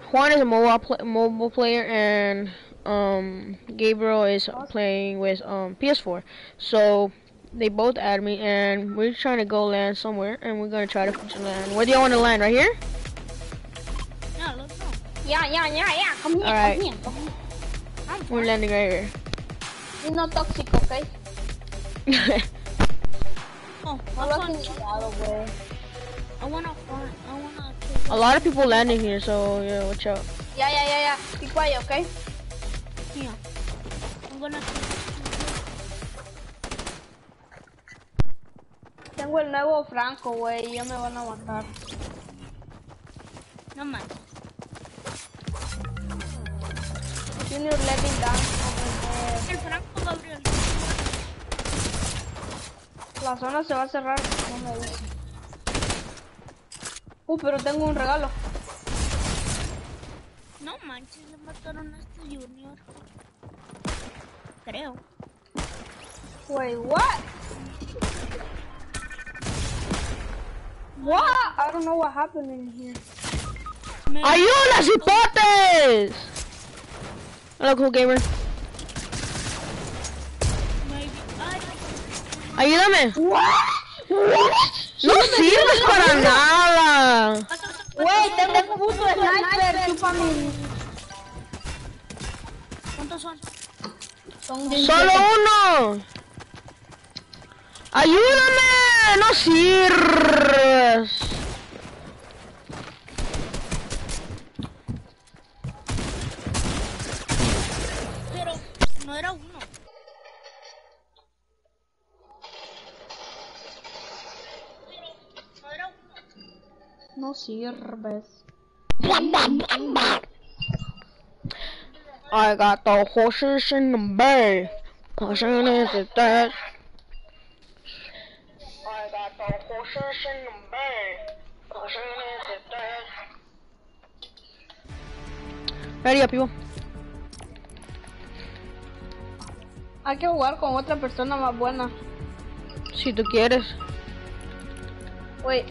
Juan is a mobile player, and Gabriel is playing with PS4. So they both add me, and we're trying to go land somewhere, and we're gonna try to land. Where do y'all want to land? Right here? Yeah, let's go. Yeah. Come here. All right. Come here. We're landing right here. You're not toxic, okay? Oh, I wanna. A lot of people landing here, so yeah, watch out. Yeah. Be quiet, okay? Yeah. I'm gonna. Tengo el nuevo Franco, güey. Ya me van a matar. No manches. Junior letting down over there. El Franco, Gabriel. La zona se va a cerrar. No me dice. Pero tengo un regalo. No manches, le mataron a este Junior. Creo. Wait, what? What? I don't know what happened in here. ¡Ayuda, cipotes! Hola, Cool Gamer. Ayúdame. What? No sirves para nada. Wey, tengo un puto sniper, chupa mi. ¿Cuántos son? Solo uno. Ayúdame. No sirves. Pero no era uno. No sirves. I got the horses in the bay. Pushing is the dead. I got the horses in the bay. Pushing is the dead. Ready up, people. Hay que jugar con otra persona más buena. Si tú quieres. Wait.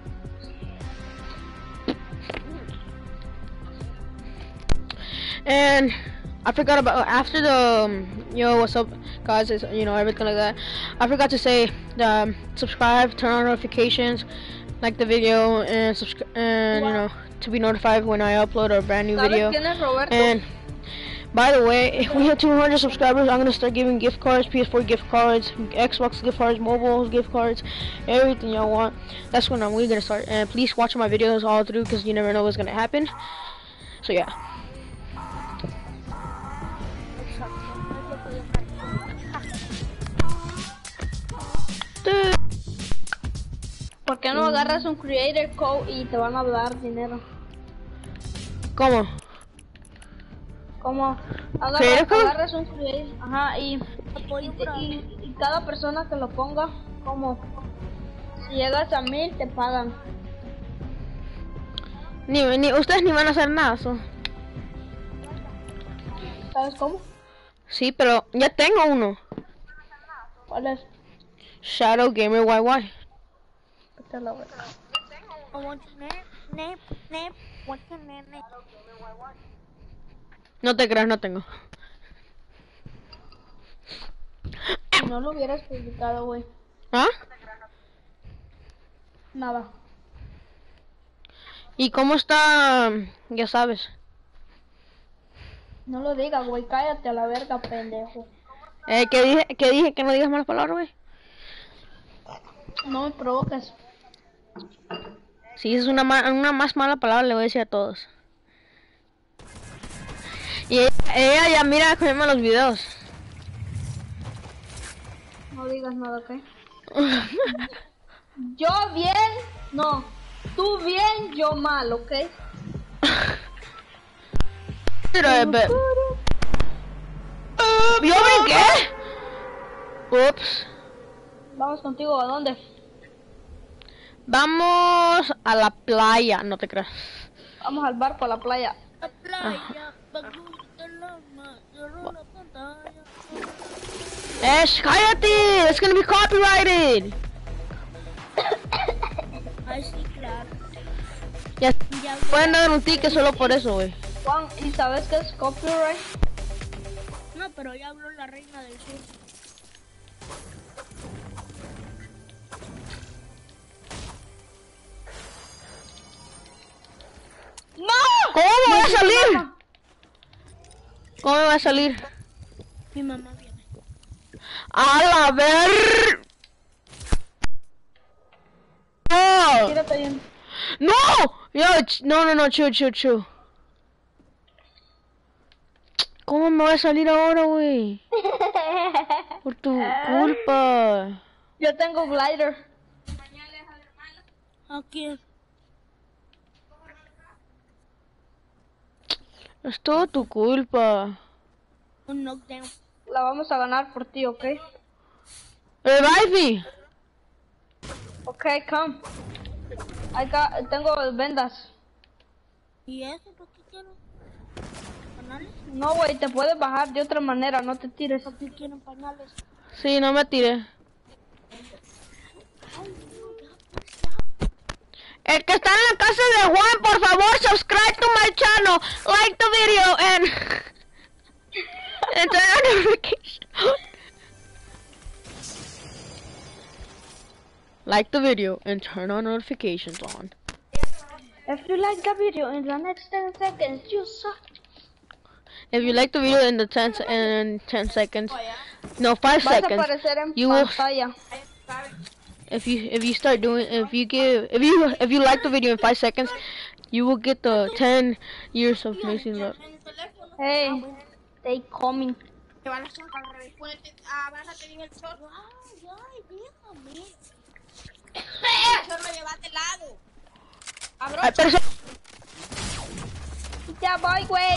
And I forgot about after the yo, what's up guys, is everything like that. I forgot to say subscribe, turn on notifications, like the video, and subscribe, and to be notified when I upload a brand new video. And by the way, if we hit 200 subscribers, I'm gonna start giving gift cards, PS4 gift cards, Xbox gift cards, mobile gift cards, everything y'all want. That's when we're gonna start. And please watch my videos all through, because you never know what's gonna happen. So yeah. ¿Por qué no agarras un creator code y te van a dar dinero? ¿Cómo? ¿Cómo? Agarras un creator, ajá, y cada persona que lo ponga, como si llegas a 1000 te pagan. Ni ustedes ni van a hacer nada, ¿Sabes cómo? Sí, pero ya tengo uno. ¿Cuál es? Shadow Gamer YY. Te lo voy. No te creas, no tengo. No lo hubieras publicado, güey. ¿Ah? Nada. ¿Y cómo está? Ya sabes. No lo digas, güey. Cállate a la verga, pendejo. ¿Qué dije que no digas malas palabras, güey? No me provoques. Si es una más mala palabra, le voy a decir a todos. Y ella ya mira cómo los videos. No digas nada, ¿ok? Yo bien, no. Tú bien, yo mal, ¿ok? Pero, ¿yo ven qué? Ups. Vamos contigo, ¿a dónde? Vamos a la playa, no te creas. Vamos al barco, a la playa. La playa, la pantalla. Cállate, it's gonna be copyrighted. Ay, sí, claro. Ya Ya pueden dar un ticket solo por eso, güey. Juan, ¿y sabes qué es copyright? No, pero ya habló la reina del sur. ¡No! ¿Cómo me va a dice salir? mamá. ¿Cómo me va a salir? Mi mamá viene. ¡A la ver! ¡No! Tírate bien. ¡No! Yo, no, chill. ¿Cómo me va a salir ahora, güey? Por tu culpa. Yo tengo glider. Aquí. Es todo tu culpa. Un knockdown. La vamos a ganar por ti, ¿ok? Revive me. Ok, come. Tengo vendas. ¿Y eso por qué quiero? ¿Pañales? No, güey, te puedes bajar de otra manera, no te tires. ¿Por qué quieren pañales? Sí, no me tiré. El que está en la casa de Juan, por favor, subscribe to my channel, like the video, and turn on notifications. Like the video and turn on notifications on. If you like the video in the next 10 seconds, you suck. If you like the video in the 10 seconds, no, 5 Vas a seconds, aparecer en you will. pantalla. If you start doing, if you like the video in 5 seconds, you will get the 10 years of amazing love. Hey, they coming. Te van a sacar al revés. Ponete, abrázate bien el short. Ay, déjame. El short lo llevaste al lado. Ay, pero Ya voy, güey.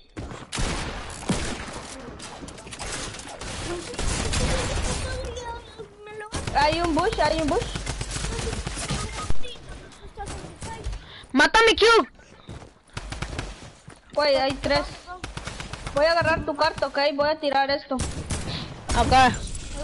Hay un bush. mátame, Q. Güey, hay 3. Voy a agarrar tu carta, ¿ok? Voy a tirar esto. Acá.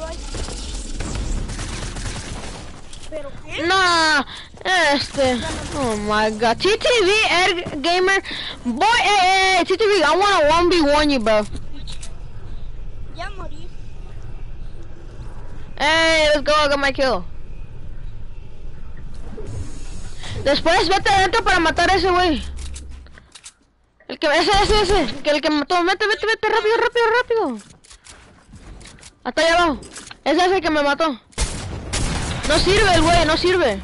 ¿Pero qué? No, oh my god. TTV, Ed Gamer, boy, TTV, I wanna 1v1 you, bro. Ya morí. Hey, let's go, I got my kill. Después vete adentro para matar a ese güey. Ese, el que mató, vete, rápido. Hasta allá abajo. Ese es el que me mató. No sirve el güey, no sirve.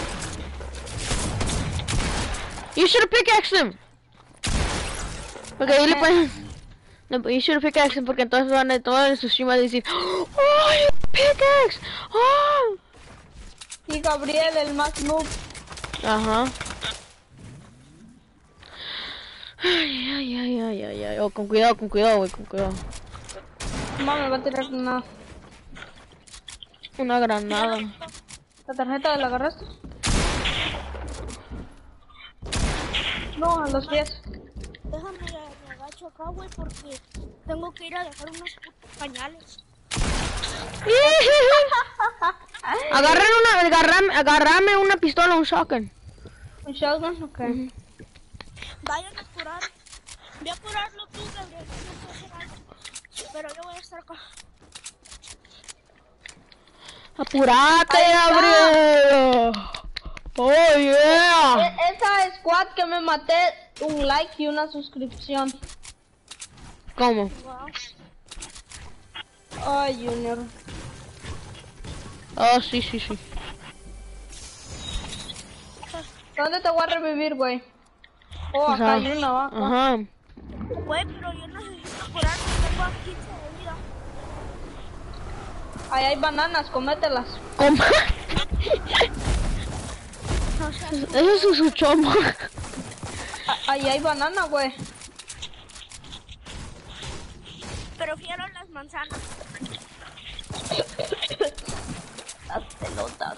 You should have pickaxed him. Porque ahí le ponen. No, you should have pickaxed him porque entonces van a todos en su stream a decir, oh, pickaxe. Oh. Y Gabriel, el más noob. Ajá. Ay. Oh, con cuidado, güey, con cuidado. Mamá, me va a tirar Una granada. ¿La tarjeta la agarraste? No, a los pies. Déjame me agacho acá, güey, porque tengo que ir a dejar unos putos pañales. Agarrame una pistola, un shotgun. ¿Un shotgun? Ok. Vayan a curar. Voy a curarlo tú, Gabriel. No puedo hacer algo. Pero yo voy a estar acá. Apurate, Gabriel. Oh, yeah. Esa squad que me maté, un like y una suscripción. ¿Cómo? Wow. Ay, Junior. Oh, sí. ¿Dónde te voy a revivir, güey? Oh, acá hay una vaca. Ajá. Güey, pero yo necesito curar. Tengo a 15 de vida. Ahí hay bananas, comételas. ¿Cómo? No sé. Eso es su chomo. Ahí hay banana, güey. Prefiero las manzanas. Las pelotas.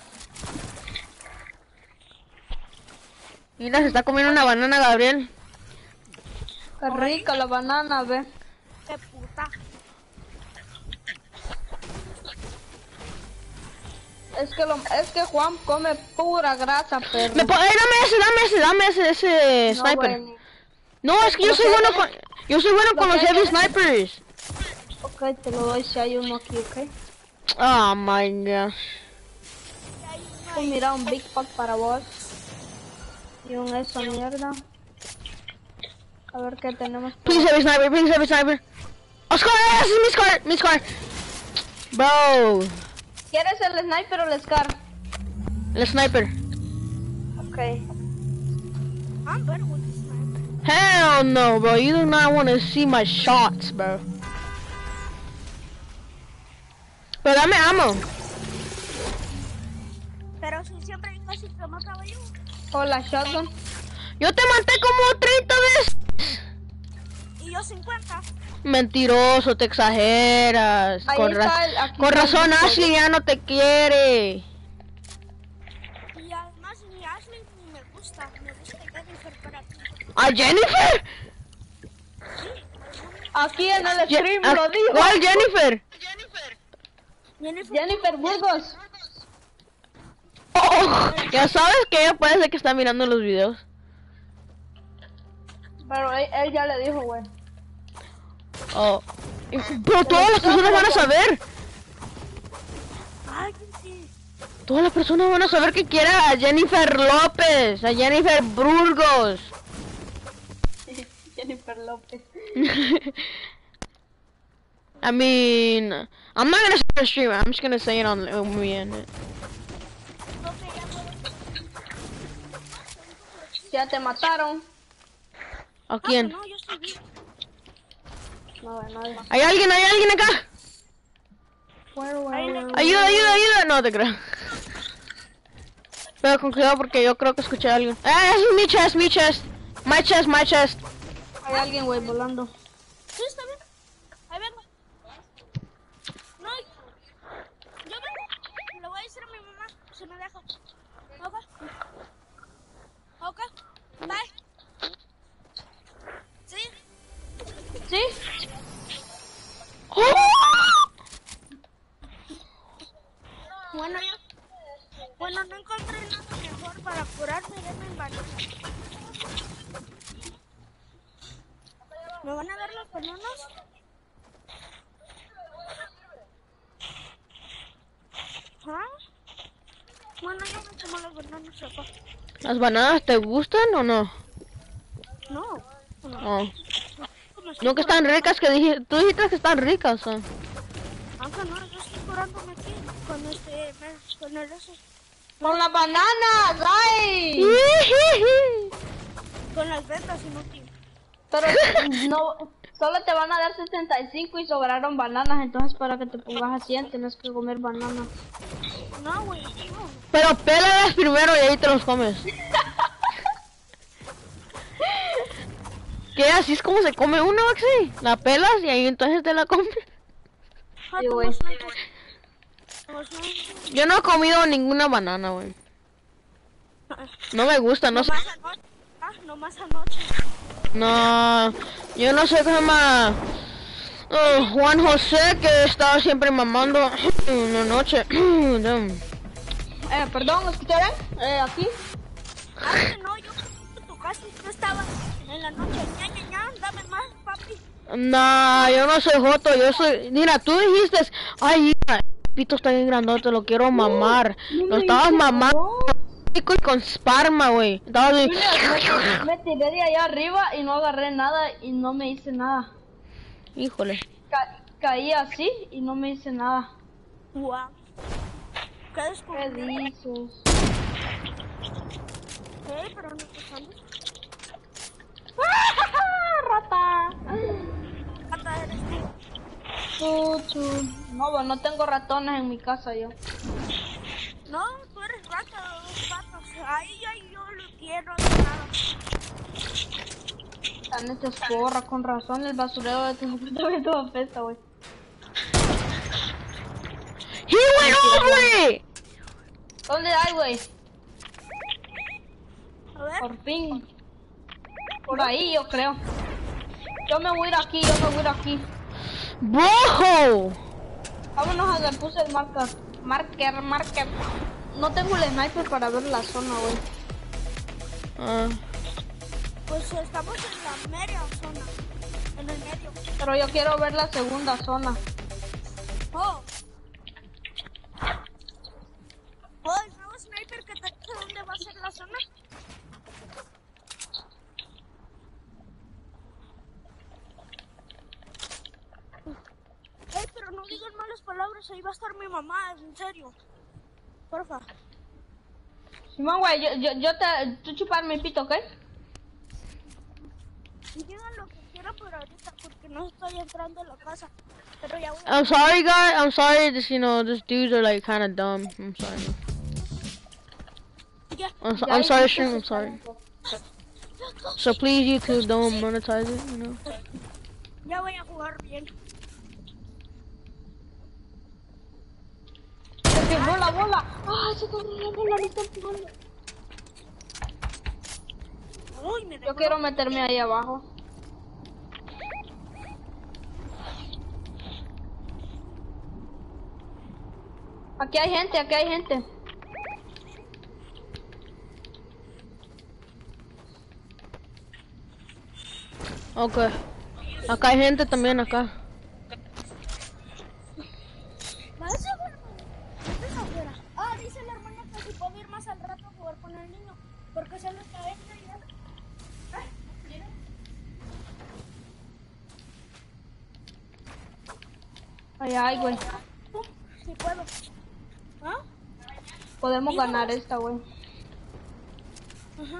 Mira, se está comiendo una banana, Gabriel. Qué rica la banana, ve. Qué puta. Es que Juan come pura grasa, perro. Dame ese No, sniper. güey. No, es que yo soy bueno con los heavy snipers. Ok, te lo doy si hay uno aquí, ok. Oh my gosh. Pues mira, un Big Pack para vos. Y un esa mierda. A ver qué tenemos. Please heavy sniper. Oh, Scar, ese es mi Scar. Bro, ¿Quieres el sniper o el Scar? el sniper. Ok. I'm better with the sniper. Hell no, bro. You do not want to see my shots, bro. Pero dame ammo. Pero si siempre casi te mataba yo. O la shotgun. Yo te maté como 30 veces. Y yo 50. Mentiroso, te exageras. Ahí Con, está aquí con está el razón disco. Ashley ya no te quiere. Y además ni Ashley ni me gusta. Me gusta Jennifer para ti. ¿A Jennifer? Aquí en el stream lo dijo. ¿Cuál Jennifer? Jennifer Burgos. Oh, ya sabes que ella parece que está mirando los videos. Pero él ya le dijo, güey. Oh. Pero todas las personas van a saber. Ay, sí. Todas las personas van a saber que quiere a Jennifer López, a Jennifer Burgos. Jennifer López. I mean, I'm not gonna say it on stream. I'm just gonna say it on when we end it. Ya te mataron. ¿A quién? No, yo estoy bien. No, nadie. ¿Hay alguien acá? Ayuda. No te creo. Pero con cuidado porque yo creo que escuché a alguien. Es mi chest. My chest. Hay alguien, güey, volando. Sí, está bien. Ahí vengo. No, yo vengo. Le voy a decir a mi mamá si me deja. Ok. Bye. Sí. ¿Sí? Bueno, no encontré nada mejor para curarme de mi banana. ¿Me van a dar los bananas? ¿Ah? Bueno, yo me tomo los bananas acá. ¿Las bananas te gustan o no? No. Oh. No, que están ricas, tú dijiste que están ricas. Aunque no, yo estoy curándome aquí con con el eso. Con las bananas, ay. Con las ventas inútiles. Pero no, solo te van a dar 65 y sobraron bananas, entonces para que te pongas a 100 tienes que comer bananas. No, güey, no. Pero pélalas primero y ahí te los comes. ¿Qué? ¿Así es como se come uno, Maxi? La pelas y ahí entonces te la comes. Ah, Sí, güey. Yo no he comido ninguna banana, güey. No me gusta, no sé. Nomás anoche. Ah, nomás anoche. No, yo no sé cómo se llama. Juan José, que estaba siempre mamando en la noche. Perdón, ¿escucharon? Aquí. Ah, que no, yo en tu casa yo estaba en la noche. Ña, dame más, papi. No, yo no soy joto, yo soy... Mira, tú dijiste, ay, mira, el pito está bien grandote, lo quiero mamar. Lo estabas mamando y con sparma, güey. Estabas así... Me tiré de allá arriba y no agarré nada y no me hice nada. Híjole. Caí así y no me hice nada. Guau. ¿Qué ¿Qué descubrí? dices? Pero no te sales. ¡Rata! Hasta eres No, bueno, no tengo ratones en mi casa yo. No, tú eres rata, dos patas. Ahí yo lo quiero nada. La neta es porra, con razón el basurero de tu apartamento apesta, güey. He went over it. ¿Dónde hay, güey? A ver. Por fin. Por ahí, yo creo. Yo me voy a ir aquí, Bro. Vámonos a le puse el Marker. No tengo el sniper para ver la zona, güey. Ah. Pues estamos en la media zona. En el medio. Pero yo quiero ver la segunda zona. Oh. El nuevo sniper que te dice dónde va a ser la zona. Pero no digan malas palabras, ahí va a estar mi mamá, en serio. Porfa. Simón, güey, tú chupar mi pito, ¿ok? Y digan lo que quieran por ahorita, porque no estoy entrando a la casa. Pero ya voy I'm sorry, guys. I'm sorry. Just these dudes are like kind of dumb. I'm sorry. Ya. I'm sorry, stream. I'm sorry. So please, YouTube, don't monetize it. You know. Ya voy a jugar bien. Se quebró la bola. ¡Ah, se quebró la bola! Me está empujando. Uy, me Yo quiero meterme ahí abajo. Aquí hay gente. Okay. Acá hay gente también acá. ¿Vas a ver? ¿Estás afuera? Ah, dice la hermana que si puedo ir más al rato a jugar con el niño. Porque se lo está dentro y ya. Ay, güey. Sí puedo. ¿Ah? Podemos ganar esta, güey. Ajá.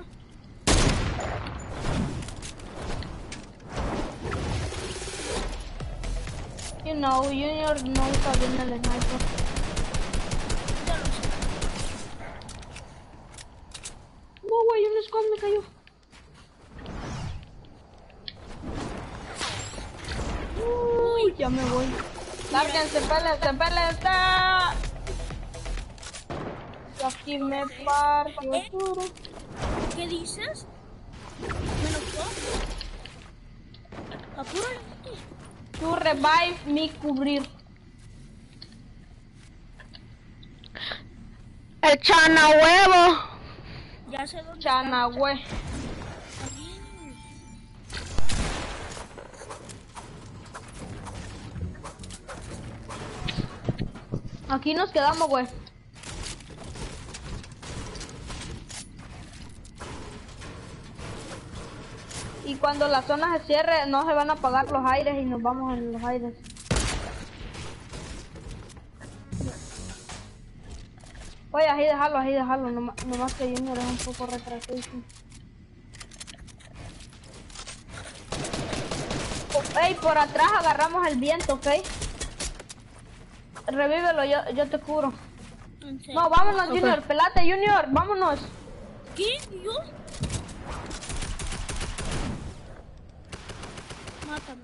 You know, Junior no está bien el sniper. No, güey, un squad me cayó. Uy, ya me voy. Lárguense, pélense. Y aquí me parto duro. ¿Qué dices? ¿Me notó? Apúrale. Tu revive, mi cubrir. El chana huevo. Ya sé dónde Chana, güey. está. Aquí nos quedamos, güey. Y cuando la zona se cierre, no se van a apagar los aires y nos vamos en los aires. Oye, así dejarlo. Nomás que Junior es un poco retrasado. Ey, por atrás agarramos el viento, ¿ok? Revívelo, yo te cubro. ¿En serio? No, vámonos, Junior, pelate, Junior, vámonos. ¿Qué? ¿Yo? Mátame.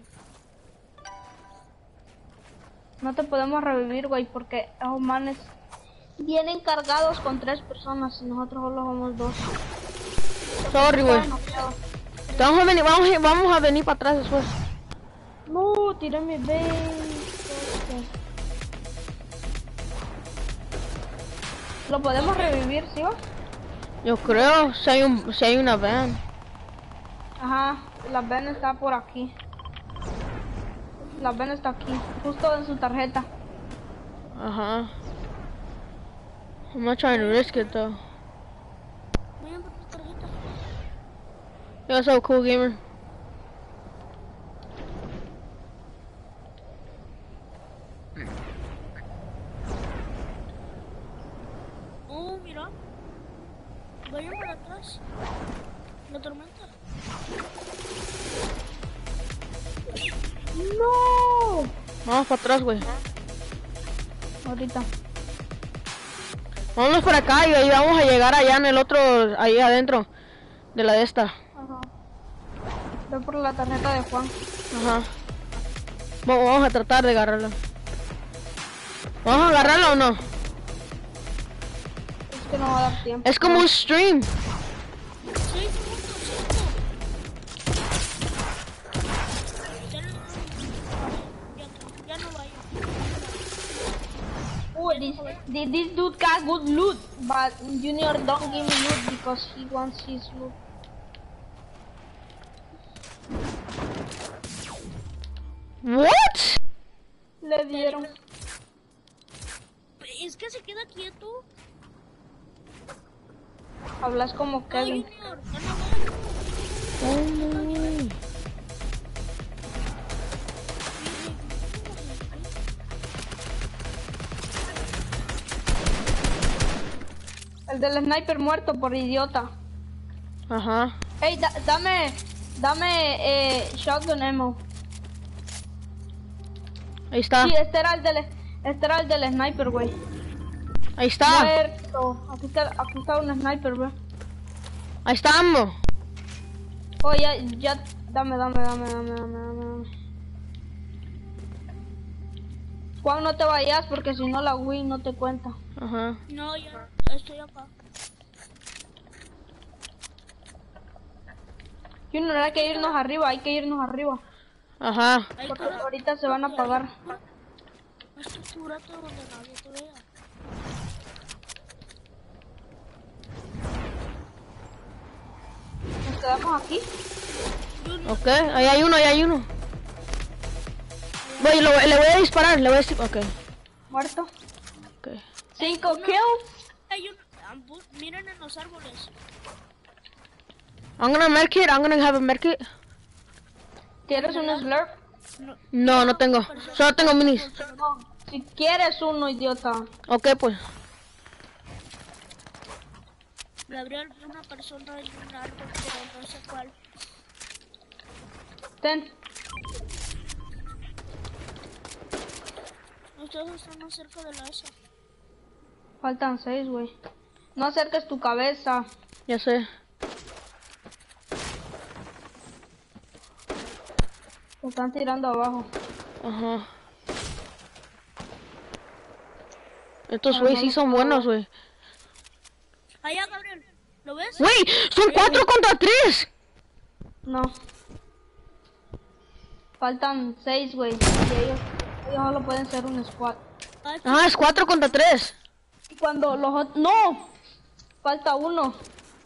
No te podemos revivir, güey, porque esos manes vienen cargados con 3 personas y nosotros solo somos 2. Sorry, güey. Vamos a venir para atrás después. No, tiré mi base. ¿Lo podemos revivir, sí? Yo creo, si hay una van. Ajá, la van está por aquí. La van está aquí, justo en su tarjeta. Ajá. I'm not trying to risk it though. Vayan por tu tarjeta. Yo, what's up, cool gamer? Oh, mira. Vayan para atrás. La tormenta. ¡No! Vamos para atrás, güey. Ahorita. Vámonos por acá y ahí vamos a llegar allá en el otro, ahí adentro de la de esta. Ajá. Ve por la tarjeta de Juan. Ajá. Vamos a tratar de agarrarla. ¿Vamos a agarrarla o no? Es que no va a dar tiempo. Es como un stream. 6 minutos, 5. Ya no vaya. this dude got good loot, but Junior don't give me loot because he wants his loot. What? Le dieron. Es que se queda quieto. Hablas como No, Kevin. Junior, El del sniper muerto por idiota. Ajá. Hey, dame shotgun ammo. Ahí está. Sí, este era el del sniper, güey. Ahí está. Muerto. Aquí está un sniper, güey. Ahí está, ammo. Oh, ya, dame. Juan, no te vayas porque si no la Wii no te cuenta. Ajá. no, ya estoy acá. Junior, hay que irnos arriba. Ajá. Ahí Porque está. ahorita se van a apagar. Estructúrate donde nadie te vea. Nos quedamos aquí. Ok, ahí hay uno. Voy, le voy a disparar, Ok, Muerto. ok. 5 kills. Hay un... miren en los árboles. I'm gonna have a medkit. ¿Quieres un slurp? No tengo. Solo tengo minis. No. Si quieres uno, idiota. Ok, pues. Gabriel, una persona en un árbol, pero no sé cuál. Ten. Ustedes están más cerca de la esa. Faltan 6, güey. No acerques tu cabeza. Ya sé. Te están tirando abajo. Ajá. Estos güey sí son buenos, güey. Allá, Gabriel. ¿Lo ves? Güey, son 4 contra 3. No. Faltan 6, güey. Y ellos solo pueden ser un squad. Ajá, es 4 contra 3. Y cuando los... ¡No! Falta uno.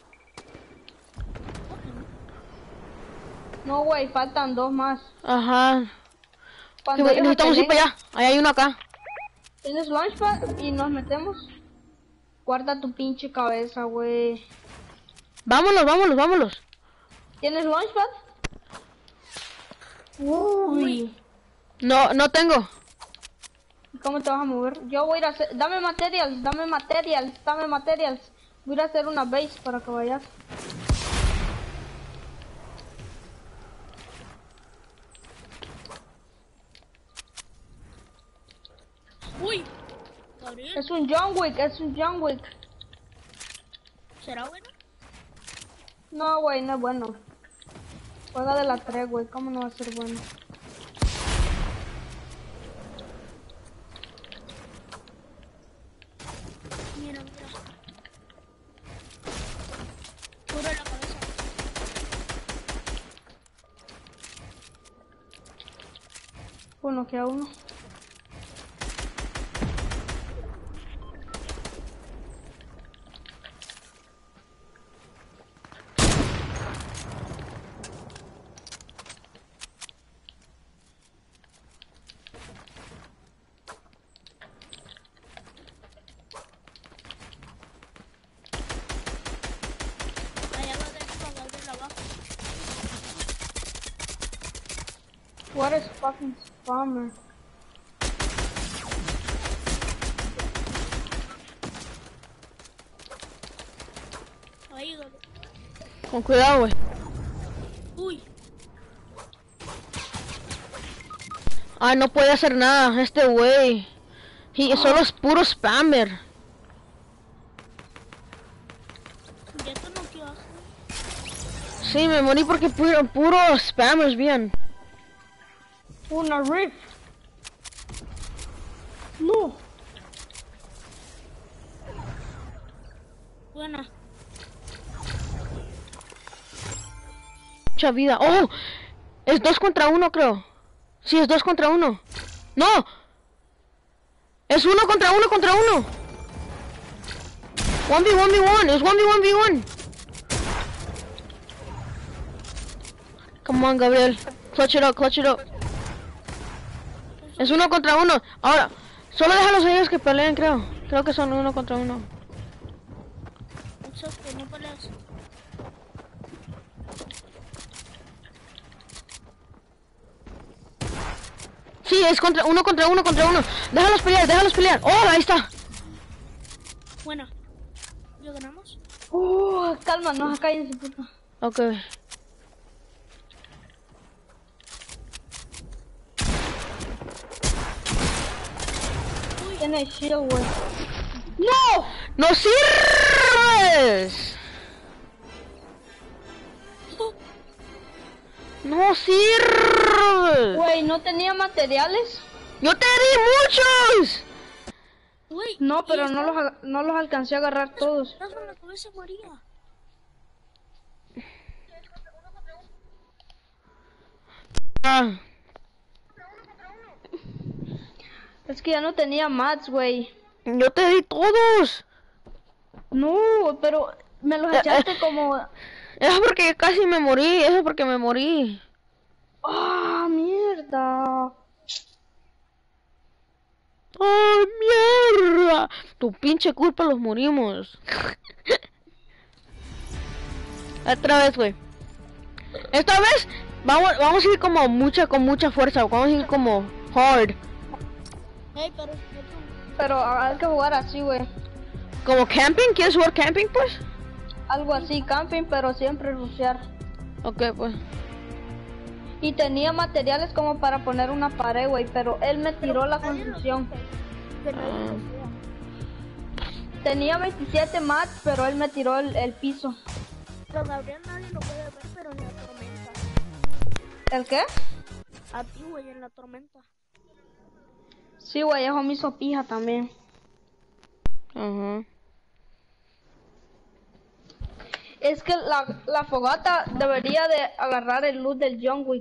No, güey, faltan 2 más. Ajá. Cuando Güey, ellos necesitamos ir peleen, para allá. Ahí hay uno acá. ¿Tienes launchpad? Y nos metemos. Guarda tu pinche cabeza, güey. Vámonos. ¿Tienes launchpad? Uy. No tengo. ¿Cómo te vas a mover? Yo voy a ir a hacer... Dame materials. Voy a ir a hacer una base para que vayas. Uy. Gabriel, Es un John Wick. ¿será bueno? No, güey, no es bueno. Juega de la 3, güey. ¿Cómo no va a ser bueno? Mira. Pura la cabeza. Bueno, queda uno. Allá va dentro, Gabriel, abajo. What is fucking spammer? Ahí, Gabriel. Con cuidado, güey. Uy. Ay, no puede hacer nada este güey. Solo es puro spammer. Ya te noqueaste. Sí, me morí porque puro spammers bien. Una riff. No. Buena. Mucha vida. ¡Oh! Es 2 contra 1, creo. Sí, es 2 contra 1. ¡No! Es uno contra uno contra uno. 1v1v1, es 1v1v1. Come on, Gabriel. Clutch it up, clutch it up. Es uno contra uno. Ahora, solo déjalos a ellos que peleen, creo. Creo que son uno contra uno. Exacto, no peleas. Sí, es contra uno contra uno contra uno. Déjalos pelear, déjalos pelear. Oh, ahí está. Buena. ¿Ya ganamos? Calma, no se cállense, puta. Ok. Tiene shield, güey. ¡No! ¡No sirves! ¡No sirves! Güey, ¿no tenía materiales? ¡Yo te di muchos! Uy, No, pero no los alcancé a agarrar todos. estás con la cabeza María. Ah, Es que ya no tenía mats, güey. yo te di todos. No, pero me los echaste como... Eso porque casi me morí, eso porque me morí. ¡Ah, mierda! ¡Ay, mierda! Tu pinche culpa los morimos. Otra vez, güey. Esta vez vamos a ir como con mucha fuerza. Vamos a ir como hard. Hey, pero Pero hay que jugar así, güey. ¿Como camping? ¿Quieres jugar camping, pues? Algo así, camping, pero siempre rushear. Ok, pues. Y tenía materiales como para poner una pared, güey, pero él me tiró la construcción. Tenía 27 mats, pero él me tiró el piso. Pero Gabriel nadie lo puede ver, pero en la tormenta. ¿El qué? A ti, güey, en la tormenta. Sí, güey, eso me hizo pija también. Ajá. Es que la fogata debería de agarrar el loot del John Wick.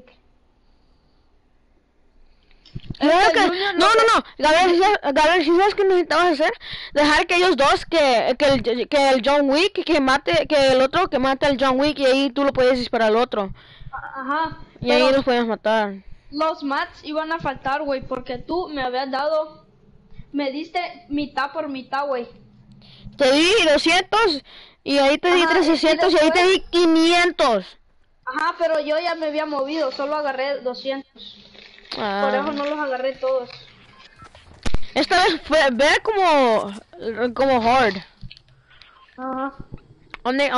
Claro que... No. Gabriel, ¿sí sabes qué necesitabas hacer? Dejar que ellos dos, que el John Wick, que el otro que mate al John Wick y ahí tú lo puedes disparar al otro. Ajá. Y ahí los puedes matar. Los mats iban a faltar, güey, porque tú me habías dado... Me diste mitad por mitad, güey. Te di 200 y ahí te di Ajá, 300 y ahí te di 500. Ajá, pero yo ya me había movido, solo agarré 200. Por eso no los agarré todos. Esta vez ve como hard. Ajá. ¿Dónde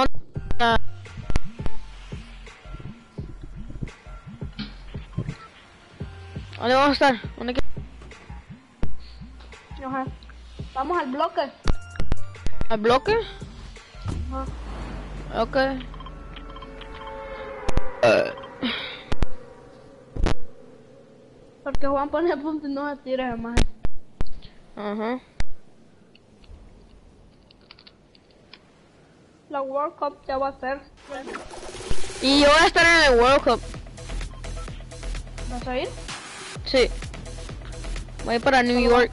vamos a estar? Ajá. Vamos al bloque. ¿Al bloque? Ajá. Ok. Porque Juan pone a punto y no se tira más. Ajá. La World Cup ya va a ser. Y yo voy a estar en el World Cup. ¿Vas a ir? Sí. Voy para New York.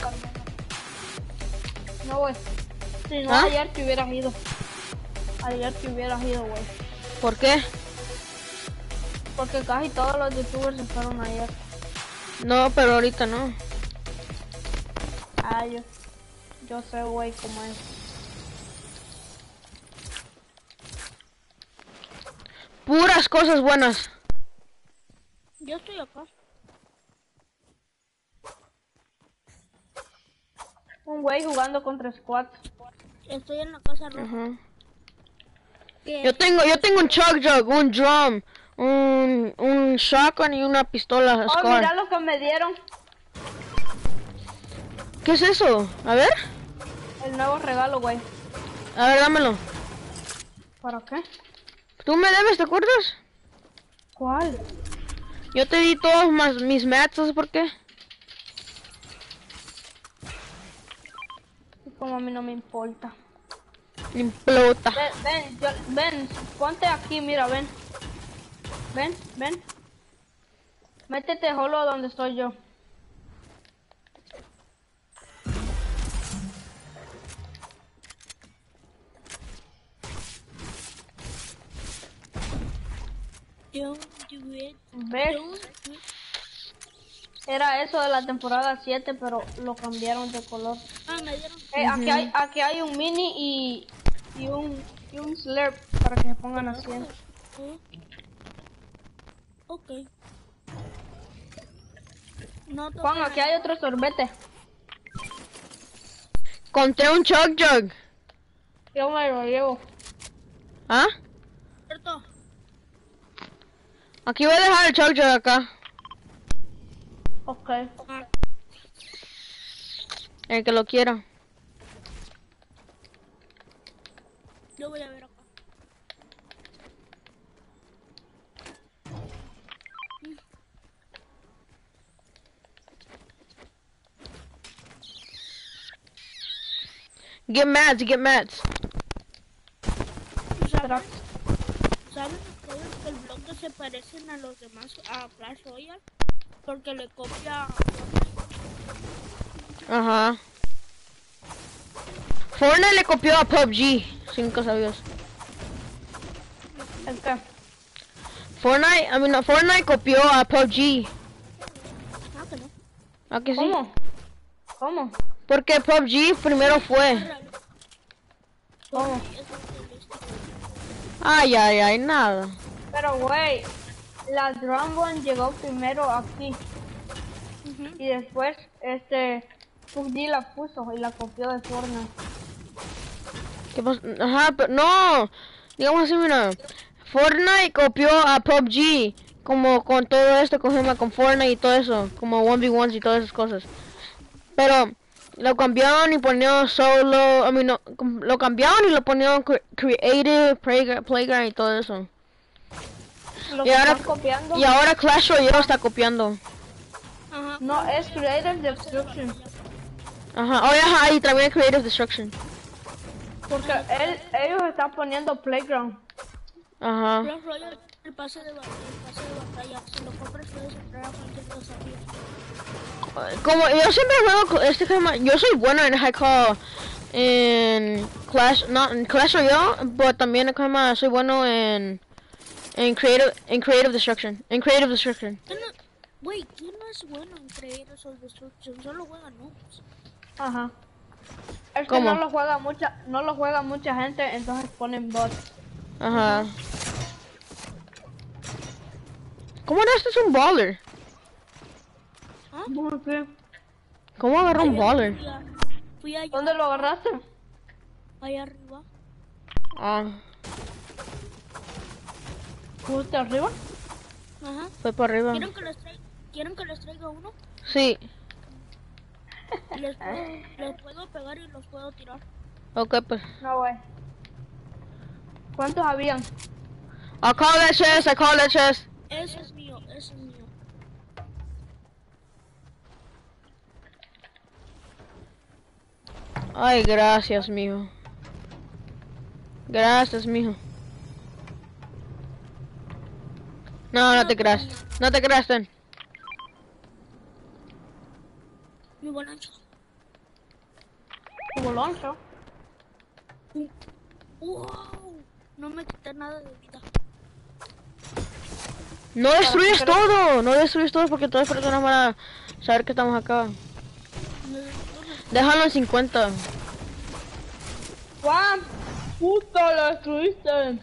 No, güey. Si no, ¿Ah? ayer te hubieras ido. Ayer te hubieras ido, güey. ¿Por qué? Porque casi todos los youtubers se fueron ayer. No, pero ahorita no. Ah, yo sé, güey, cómo es. Puras cosas buenas. Yo estoy acá. Un güey jugando contra squad. Estoy en la casa roja. Ajá. ¿Qué? Yo tengo un chug jug, un drum, un shotgun y una pistola Oh, Scar. mira lo que me dieron. ¿Qué es eso? A ver. El nuevo regalo, güey. A ver, dámelo. ¿Para qué? ¿Tú me debes, te acuerdas? ¿Cuál? Yo te di todos mis mats, ¿sabes por qué? Como a mí no me importa. Implota. Ven, ponte aquí, mira, ven. Ven. Métete solo donde estoy yo. Don't do it. ¿Ves? Era eso de la temporada 7, pero lo cambiaron de color. Ah, me dieron. Aquí hay un mini y un slurp para que se pongan así. Ok. No toca Juan, aquí hay otro sorbete. Encontré un Chug Jug. Yo me lo llevo. ¿Ah? cierto. Aquí voy a dejar el Chug Jug acá. Ok. Ah, El que lo quiera. yo voy a ver acá. Get mats, get mats. ¿Saben ustedes que el bloque se parecen a los demás a Clash Royale? Porque le copia. Ajá. Fortnite le copió a PUBG. 5 sabías. ¿El qué? Fortnite copió a PUBG. Ah, que no. ¿A que sí? ¿Cómo? ¿Cómo? Porque PUBG primero fue. ¿Cómo? Ay, nada. Pero, güey, la Drum One llegó primero aquí. Y después, PUBG la puso y la copió de Fortnite. ¿Qué pasa? Ajá, pero no. Digamos así, mira. Fortnite copió a PUBG. Como con todo esto, con Fortnite y todo eso. Como 1v1s y todas esas cosas. Pero lo cambiaron y ponieron solo. No, lo cambiaron y lo ponieron Creative, Playground y todo eso. Lo Y que ahora, están copiando. y ahora Clash Royale está copiando. Ajá. No, es Creative Destruction. Ajá, ajá, y también Creative Destruction. Porque ellos están poniendo Playground. Ajá. Clash Royale, el pase de batalla. Si lo compras puedes entrar a cualquier desafío. Como yo siempre juego yo soy bueno en en Clash, no en Clash Royale, pero también soy bueno en Creative Destruction, Güey, ¿quién no es bueno en creer esos destructions? Solo juegan noobs. Ajá. Es que ¿Cómo? no lo juega mucha gente, entonces ponen bots. Ajá. ¿Cómo no este es un baller? ¿Por qué? ¿Cómo agarró un baller? Fui allá, ¿Dónde lo agarraste? allá arriba. Ah, ¿Justo arriba? Ajá. fue para arriba. ¿Quieren que les traiga uno? Sí. Les puedo pegar y los puedo tirar. Ok, pues. No, güey. ¿Cuántos habían? I call that chest. Ese es mío, ese es mío. Ay, gracias, mijo. Gracias, mijo. No te creas. No te creas, Ten. Mi balanza. Como loncho. ¡Wow! No me quité nada de vida. No destruyes todo porque todas las personas van a saber que estamos acá. Déjalo en 50. ¡Juan! ¡Puta, lo destruiste!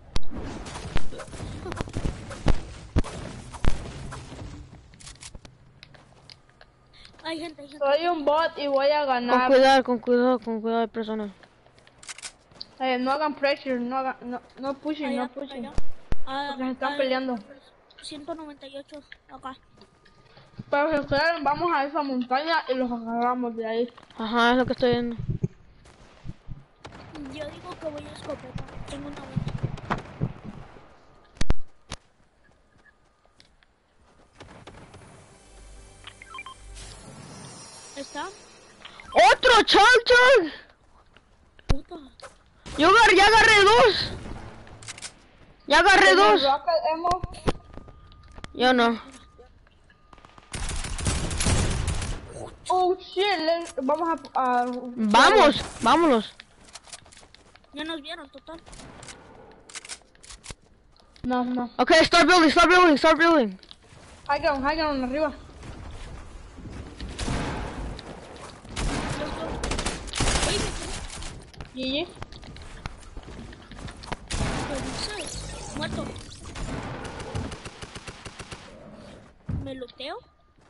Hay gente. Soy un bot y voy a ganar. Con cuidado de personas. No hagan pressure, no pushing, no pushing. Porque se están peleando. 198 acá. Pero si ustedes vamos a esa montaña y los agarramos de ahí. Ajá, es lo que estoy viendo. Yo digo que voy a escopeta. Tengo una buena. ¿Está? ¡Otro Chug! Puta. Ya agarré dos. Ya agarré dos. Rocket Emo. Yo no. Oh shit, vamos a... Vámonos. Ya nos vieron, total. No. Okay, start building. High ground, arriba. GG. Muerto. ¿Me luteo?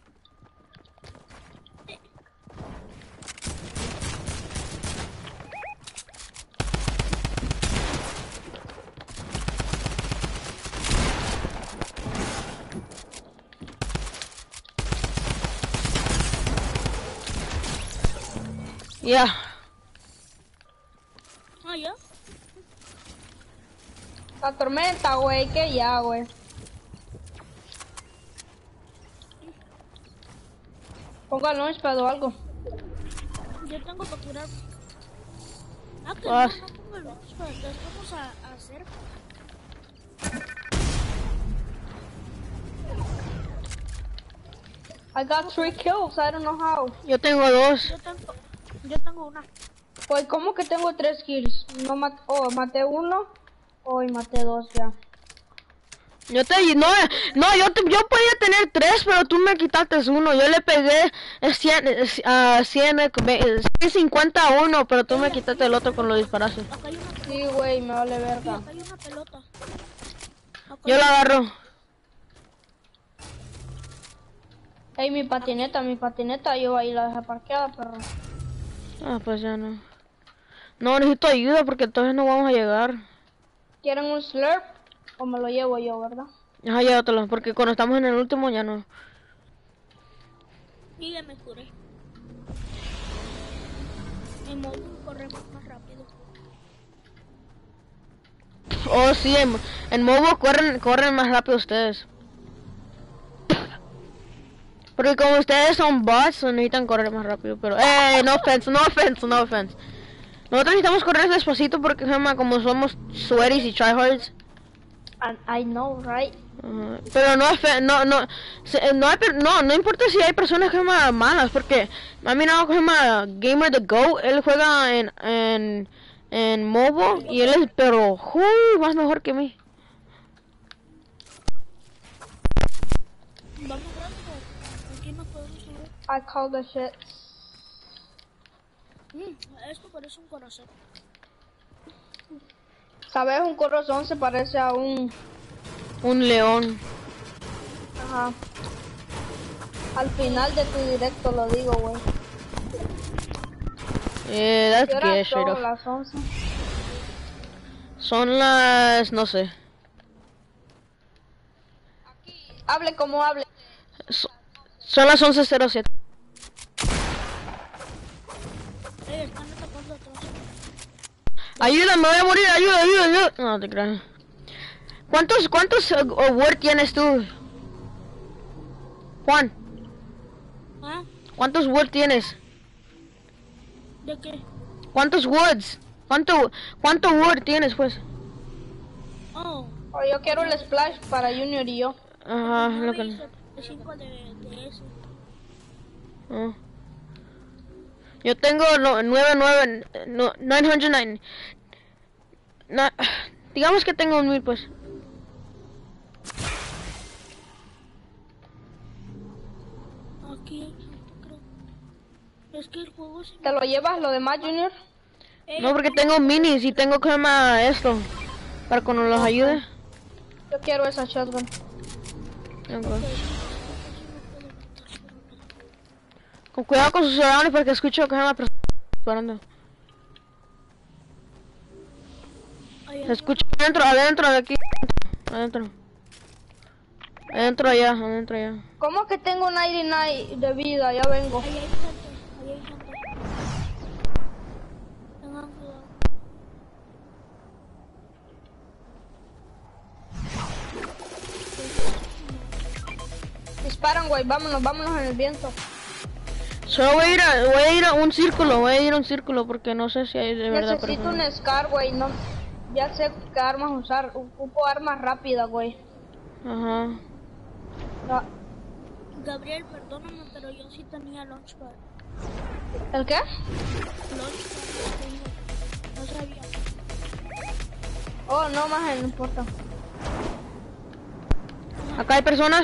Yeah. Ah, ya. La tormenta, güey, que ya, güey. Ponga launchpad o algo. Yo tengo para curar. Ah, que Ah. no pongo el launchpad. Entonces vamos a hacer. I got 3 kills, I don't know how. Yo tengo 2. Yo tengo una. Pues, ¿cómo que tengo 3 kills? No maté 1. Hoy maté 2 ya. Yo podía tener 3, pero tú me quitaste 1. Yo le pegué 151, pero tú me quitaste el otro cuando lo disparaste. Acá hay una pelota. Sí, güey, me vale Sí, verga. acá hay una pelota. Acá Yo hay la agarro. Ey, mi patineta, yo ahí la dejé parqueada, pero... Ah, pues ya no. No, necesito ayuda porque entonces no vamos a llegar. ¿Quieren un slurp? O me lo llevo yo, ¿verdad? Ajá, llévatelo, porque cuando estamos en el último ya no. Y ya me curé. En modo corremos más rápido. Oh, sí, en MOBO corren más rápido ustedes. Porque como ustedes son bots, necesitan correr más rápido, pero... no offense. Nosotros necesitamos correr despacito porque, como somos sweaties y tryhards. I know, right? Pero no importa si hay personas que malas, porque a mí no Gamer the Go, él juega en MOBO y él es pero más mejor que mí. Vamos rápido. Aquí nos podemos subir. I call the shit. Esto parece un corazón. ¿Sabes? Un corazón se parece a un... Un león. Ajá. Al final de tu directo lo digo, güey. That's ¿Qué hora gay, straight son? off. Las 11. Son las... no sé. Hable como hable. Son las 11:07. Están atacando atrás. Ayuda, me voy a morir, ayuda. No te creas. ¿Cuántos Word tienes tú? Juan, ¿Ah? ¿cuántos Word tienes? ¿De qué? ¿Cuántos Words? ¿Cuánto Word tienes, pues? Oh. Oh, yo quiero el splash para Junior y yo. Ajá, lo que... 5 de ese. Oh. Yo tengo 909. Digamos que tengo 1000, pues. Aquí, creo. Es que el juego se... ¿Te lo llevas lo demás, Junior? No, porque tengo minis y tengo que esto. Para cuando los ayude. Yo quiero esa shotgun. Con cuidado con sus surroundings porque escucho que se llama disparando. Se escucha adentro de aquí. Adentro allá. ¿Cómo que tengo 99 de vida? Ya vengo. Ahí hay gente. Tengan cuidado. Disparan, güey. Vámonos en el viento. Solo voy a ir a un círculo porque no sé si hay de verdad Necesito personas. un Scar, güey. No, ya sé qué armas usar. Ocupo armas rápidas, güey. Ajá. No. Gabriel, perdóname, pero yo sí tenía launchpad. ¿El qué? Launchpad tenía. No sabía. Oh, no, más no importa. Acá hay personas.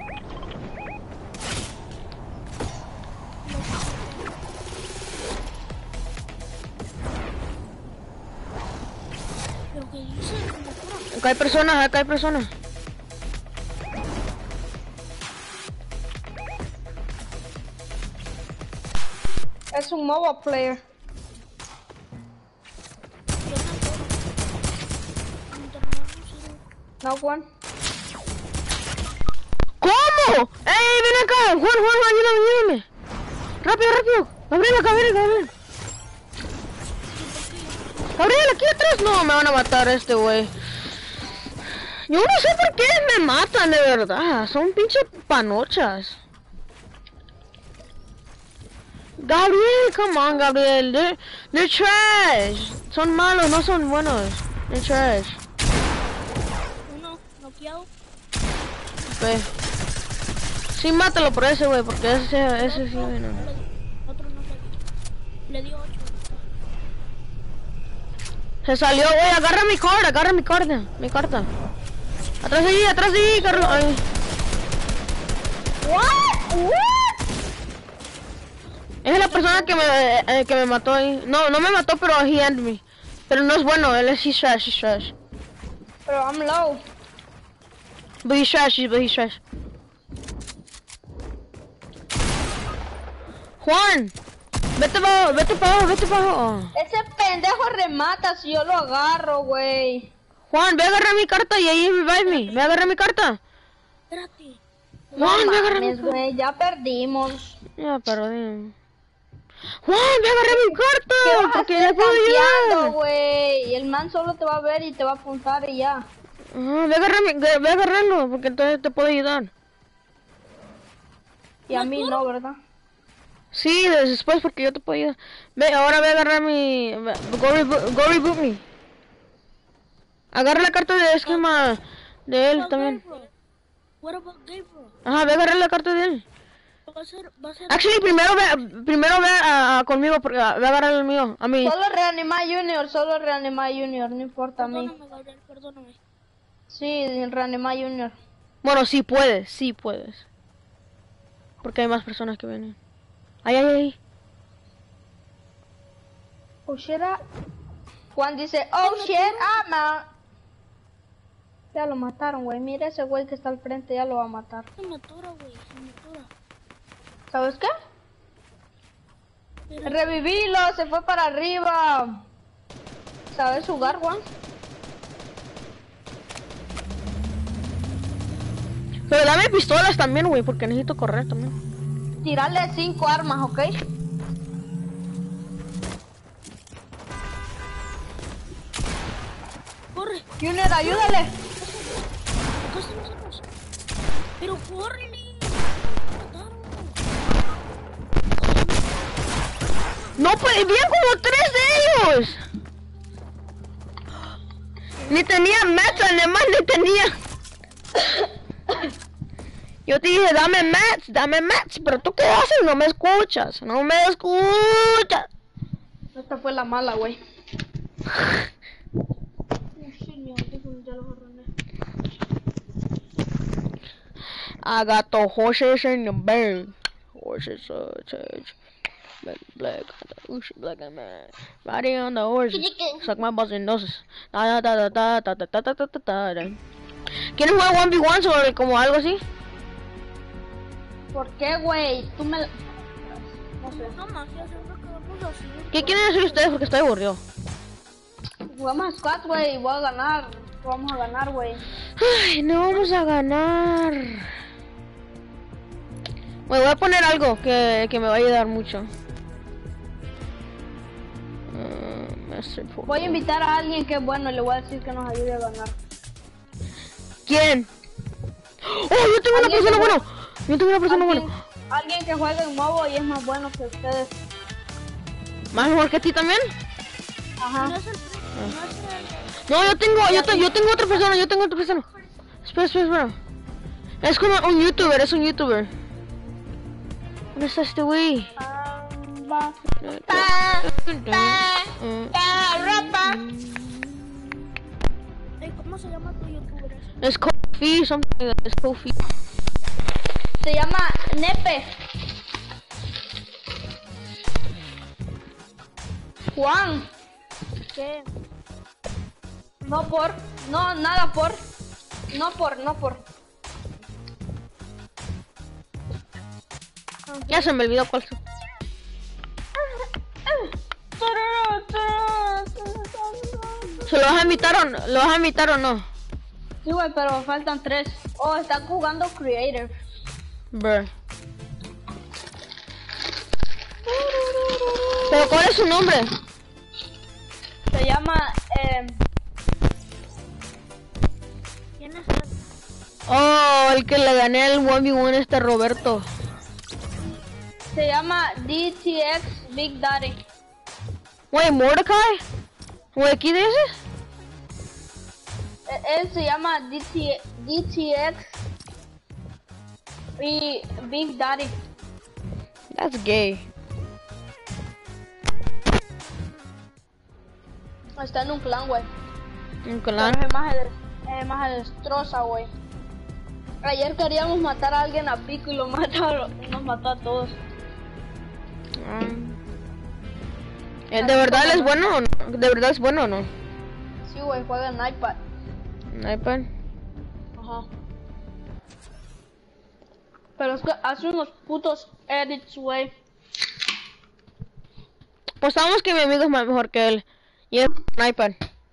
¿Pero qué dice? Acá hay personas, acá hay personas. Es un mobile player. No one. ¿Cómo? ¡Ey, ven acá! Juan, ayúdame, ayúdame. Rápido, rápido. Gabriel. Gabriel, aquí atrás. No, me van a matar este güey. Yo no sé por qué me matan, de verdad. Son pinches panochas. Gabriel, come on, Gabriel. They're trash. Son malos, no son buenos. They're trash. Uno, noqueado. Ve. Sí, mátalo por ese, güey, porque ese sí, güey, no. Otro no le dio 8. Se salió, güey, agarra mi carta. Atrás de ahí, Carlos. Ay. What? Es la persona que me mató ahí. No me mató, pero he ended me. Pero no es bueno, él es he's trash. Pero I'm low. But he's trash. Juan, vete para abajo. Ese pendejo remata si yo lo agarro, güey. Juan, ve a agarrar mi carta y ahí revive me. Ve a agarrar mi carta. Espérate. Juan, ve a agarrar mi Mames, carta. güey, ya perdimos. Ya perdí. Juan, ve a agarrar mi ¿Qué carta. vas a Porque hacer le puedo campeando, ayudar. güey? El man solo te va a ver y te va a apuntar y ya. Ajá, ve a agarrarlo, porque entonces te puedo ayudar. Y a mí no, ¿verdad? Sí, después porque yo te puedo ayudar. Ahora ve a agarrar mi... Go reboot me. Agarra la carta de esquema de él también. What about Gabriel? Ajá, ve a agarrar la carta de él. Va a ser... Actually, primero ve conmigo, porque ve a agarrar el mío, a mí. Solo reanimar Junior, no importa a mí. Perdóname, Gabriel, perdóname. Sí, reanimar Junior. Bueno, sí puedes. Porque hay más personas que vienen. Ay. Oh shit up. Juan dice, oh shit up, man. Ya lo mataron, güey. Mira ese güey que está al frente, ya lo va a matar. Se me atora, güey, se me atora. ¿Sabes qué? Pero- Revivilo, se fue para arriba. ¿Sabes jugar, Juan? Pero dame pistolas también, güey, porque necesito correr también. Tirarle 5 armas, ¿ok? Corre, Junior, ayúdale. acá están nosotros. Pero corre, mataron. No, pues bien como 3 de ellos. Ni tenía mats, además ni tenía. Yo te dije, dame mats, pero tú qué haces, no me escuchas. Esta fue la mala, güey. I got the horses in the bag. Horses, black, black and man. Riding on the horses. Suck my balls and noses. ¿Quieres jugar 1v1 sobre como algo así? ¿Por qué, güey? Tú me... No sé. No magia, siempre quedamos así. ¿Qué quieren hacer ustedes? Porque estoy aburrido. Jugamos a squad, güey. Voy a ganar. Vamos a ganar, güey. Ay, no vamos a ganar. Me voy a poner algo que me va a ayudar mucho. Voy a invitar a alguien que es bueno y le voy a decir que nos ayude a ganar. ¿Quién? ¡Oh, yo tengo una persona buena! Yo tengo una persona buena. Alguien que juegue en MOBO y es más bueno que ustedes. ¿Más mejor que ti también? Ajá. No es el... No, yo tengo otra persona, Espera. Es como un youtuber, ¿Dónde está este güey? Ey, ¿cómo se llama tu youtuber? Es Cold Sophie, something like that. Sophie. Se llama Nepe. Juan. ¿Qué? No por. No, nada por. No por. Ya se me olvidó cuál. ¿Se lo vas a invitar o no? Sí, güey, pero faltan 3. Oh, están jugando Creative. Bruh. ¿Pero cuál es su nombre? Se llama, ¿Quién es él? Oh, el que le gané al 1v1 Roberto. se llama DTX Big Daddy. Wait, Mordecai? Wait, ¿quién es ese? Él se llama DTX y Big Daddy. That's gay. Está en un clan, güey. Un Pero clan. es más destroza, güey. Ayer queríamos matar a alguien a pico y nos mató a todos. ¿De verdad él es bueno o no? ¿De verdad es bueno o no? Sí, güey, juega en iPad. ¿Un iPad? Ajá. Pero es que hace unos putos edits, güey. Pues sabemos que mi amigo es más mejor que él. Y es un iPad.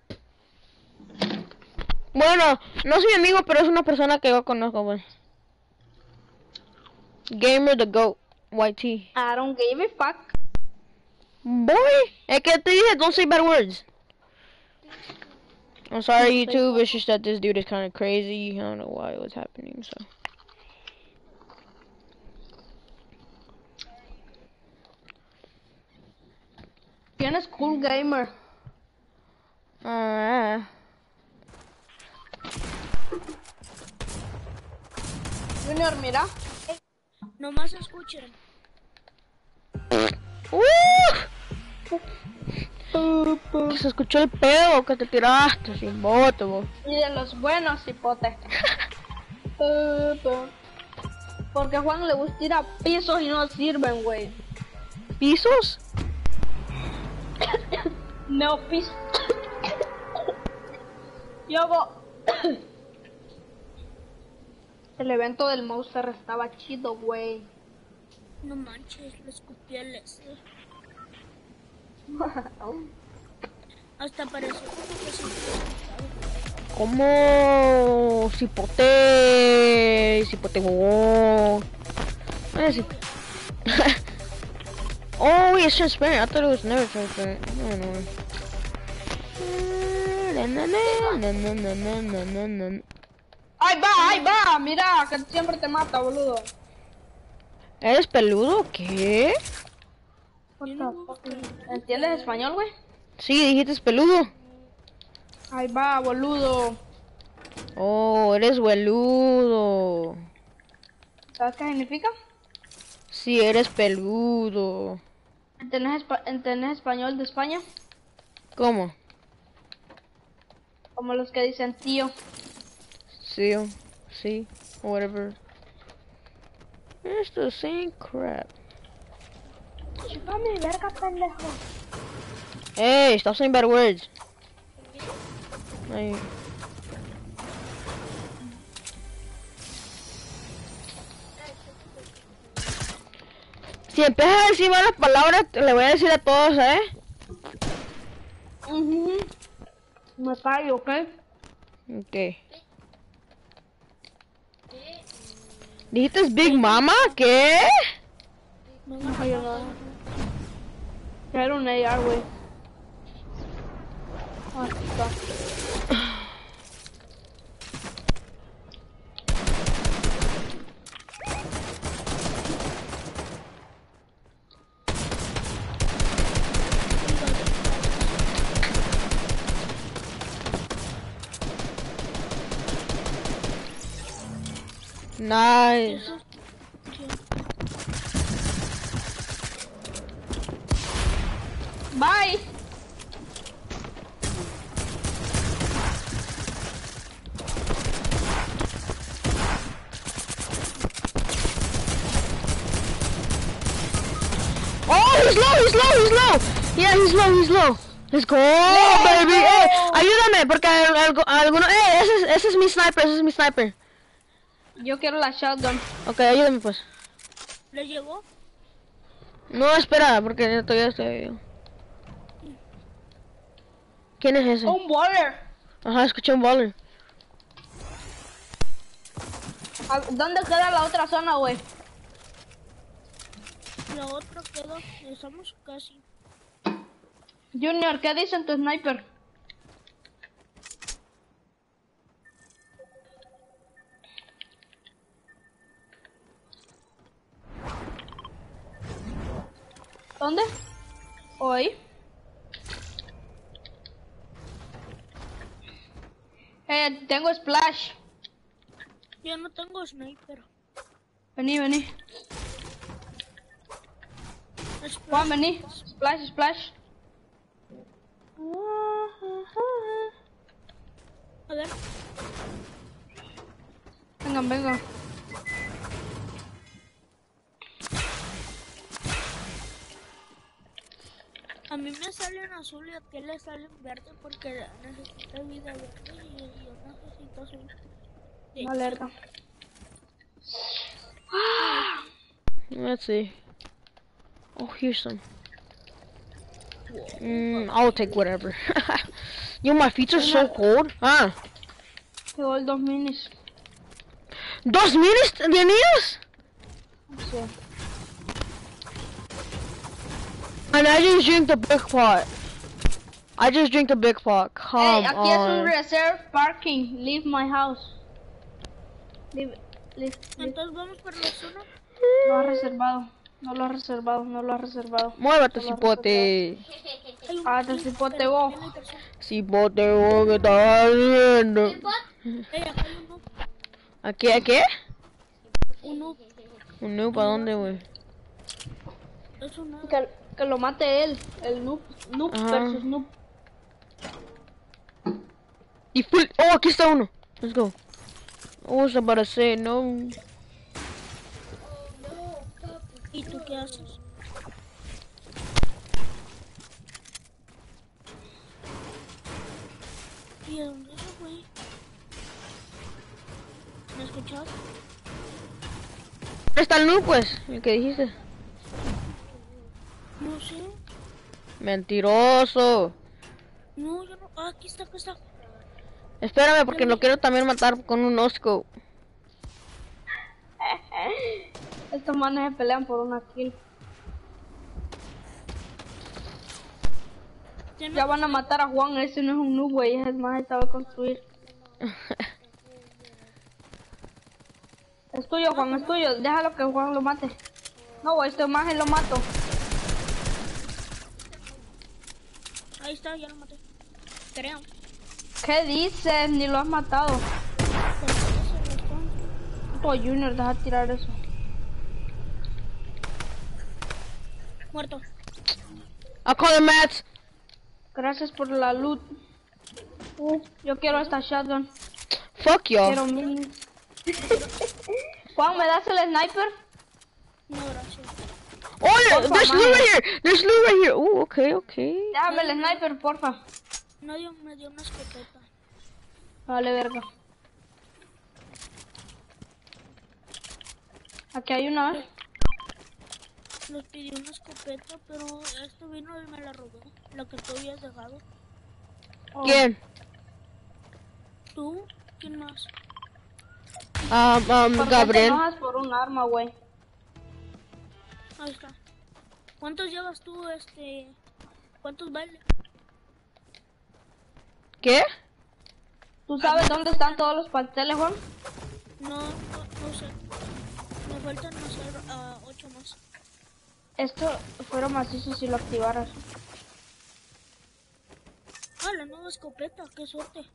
Bueno, no es mi amigo, pero es una persona que yo conozco, güey. Gamer the Goat, YT. I don't give a fuck. Boy, es que te dije, don't say bad words. I'm sorry, YouTube. It's just that this dude is kind of crazy. I don't know why it was happening, so. ¿Quién es Cool Gamer? Junior, mira. Nomás escuchen. Se escuchó el pedo que te tiraste sin voto, vos. Y de los buenos, hipote. Porque a Juan le gusta ir a pisos y no sirven, güey. ¿Pisos? No, pisos. El evento del Monster estaba chido, güey. No manches, le escupí al ese. Hasta pareció como que se me ¿Cómo? Cipote, wow. Oh, it's transparent. I thought it was never transparent. No. Ahí va, mira, que siempre te mata, boludo. ¿Eres peludo? ¿Qué? ¿Entiendes español, güey? Sí, dijiste peludo. Ahí va, boludo. Oh, eres hueludo. ¿Sabes qué significa? Sí, eres peludo. ¿Entendés español de España? ¿Cómo? Como los que dicen tío. Sí, whatever. It's the same crap. chupa mi verga, pendejo. Hey, stop saying bad words. Ay. Si empiezas a decir malas palabras, le voy a decir a todos, ¿eh? Me callo, ¿ok? Ok. ¿Dijiste Big Mama? ¿Qué? No callo nada. Era un AR, güey. Aquí está. Nice. Bye. He's low. Yeah, he's low. Let's go, baby. Ayúdame, porque alguno... ese es mi sniper, Yo quiero la shotgun. Ok, ayúdame pues. ¿Le llegó? No, espera, porque todavía estoy... ¿Quién es ese? Un baller. Ajá, escuché un baller. ¿Dónde queda la otra zona, güey? La otra quedó. Estamos casi. Junior, ¿qué dicen tu sniper? ¿Dónde? Hoy. Tengo splash. Yo no tengo sniper. Vení. Juan, vení. Splash. A ver. Venga. A mí me sale en azul y a ti le sale en verde porque necesito vida verde y yo necesito azul. Sí. Alerta. Let's see. Oh, here's some. I'll take whatever. Yo, my feet are so cold. Ah. Llegó el 2 minis. ¿2 minis tenías? Sí. And I just drink the big pot. Come Aquí es un on. reserve parking. Leave my house. Leave. Entonces vamos por la zona. Lo ha reservado. No lo ha reservado. Muévete, cipote. Te cipote vos. Cipote, vos, ¿qué estás haciendo? Acá hay uno. ¿A qué? Uno. ¿Un noob para dónde, güey? Es una. Que lo mate él. El noob. Noob Ajá. versus noob. Y full... Oh, aquí está uno. Let's go. I was about to say, no. ¿Y tú qué haces? ¿Y a dónde se fue? ¿Me escuchas? Está el noob, pues, el que dijiste. No sé. Mentiroso. No, yo no. Ah, aquí está. Espérame, porque lo quiero también matar con un osco. Estos manes se pelean por una kill. Ya van a matar a Juan. Ese no es un noob, güey. Es más, sabe construir. Es tuyo, Juan, es tuyo. Déjalo que Juan lo mate. No, güey, este más lo mato. Ahí está, ya lo maté. Creo. ¿Qué dices? Ni lo has matado. Oh, Junior, deja tirar eso. Muerto. I'll call him Matt. Gracias por la loot. Yo quiero esta shotgun. Fuck y'all. Quiero mini. Juan, ¿me das el sniper? No, gracias. Oh, there's loot right here. There's loot right here. Ooh, okay. Déjame el sniper, porfa. Nadie me dio una escopeta. Vale, verga. Aquí hay una, ¿eh? Les pidió una escopeta, pero este vino y me la robó. La que tú habías dejado. Oh. ¿Quién? ¿Tú? ¿Quién más? ¿Por qué te Gabriel. enojas por un arma, güey? Ahí está. ¿Cuántos llevas tú, ¿Cuántos vale? ¿Qué? ¿Tú sabes dónde están todos los pasteles, Juan? No sé. Me faltan hacer 8 más. Esto fuera macizo si lo activaras. Ah, la nueva escopeta, qué suerte.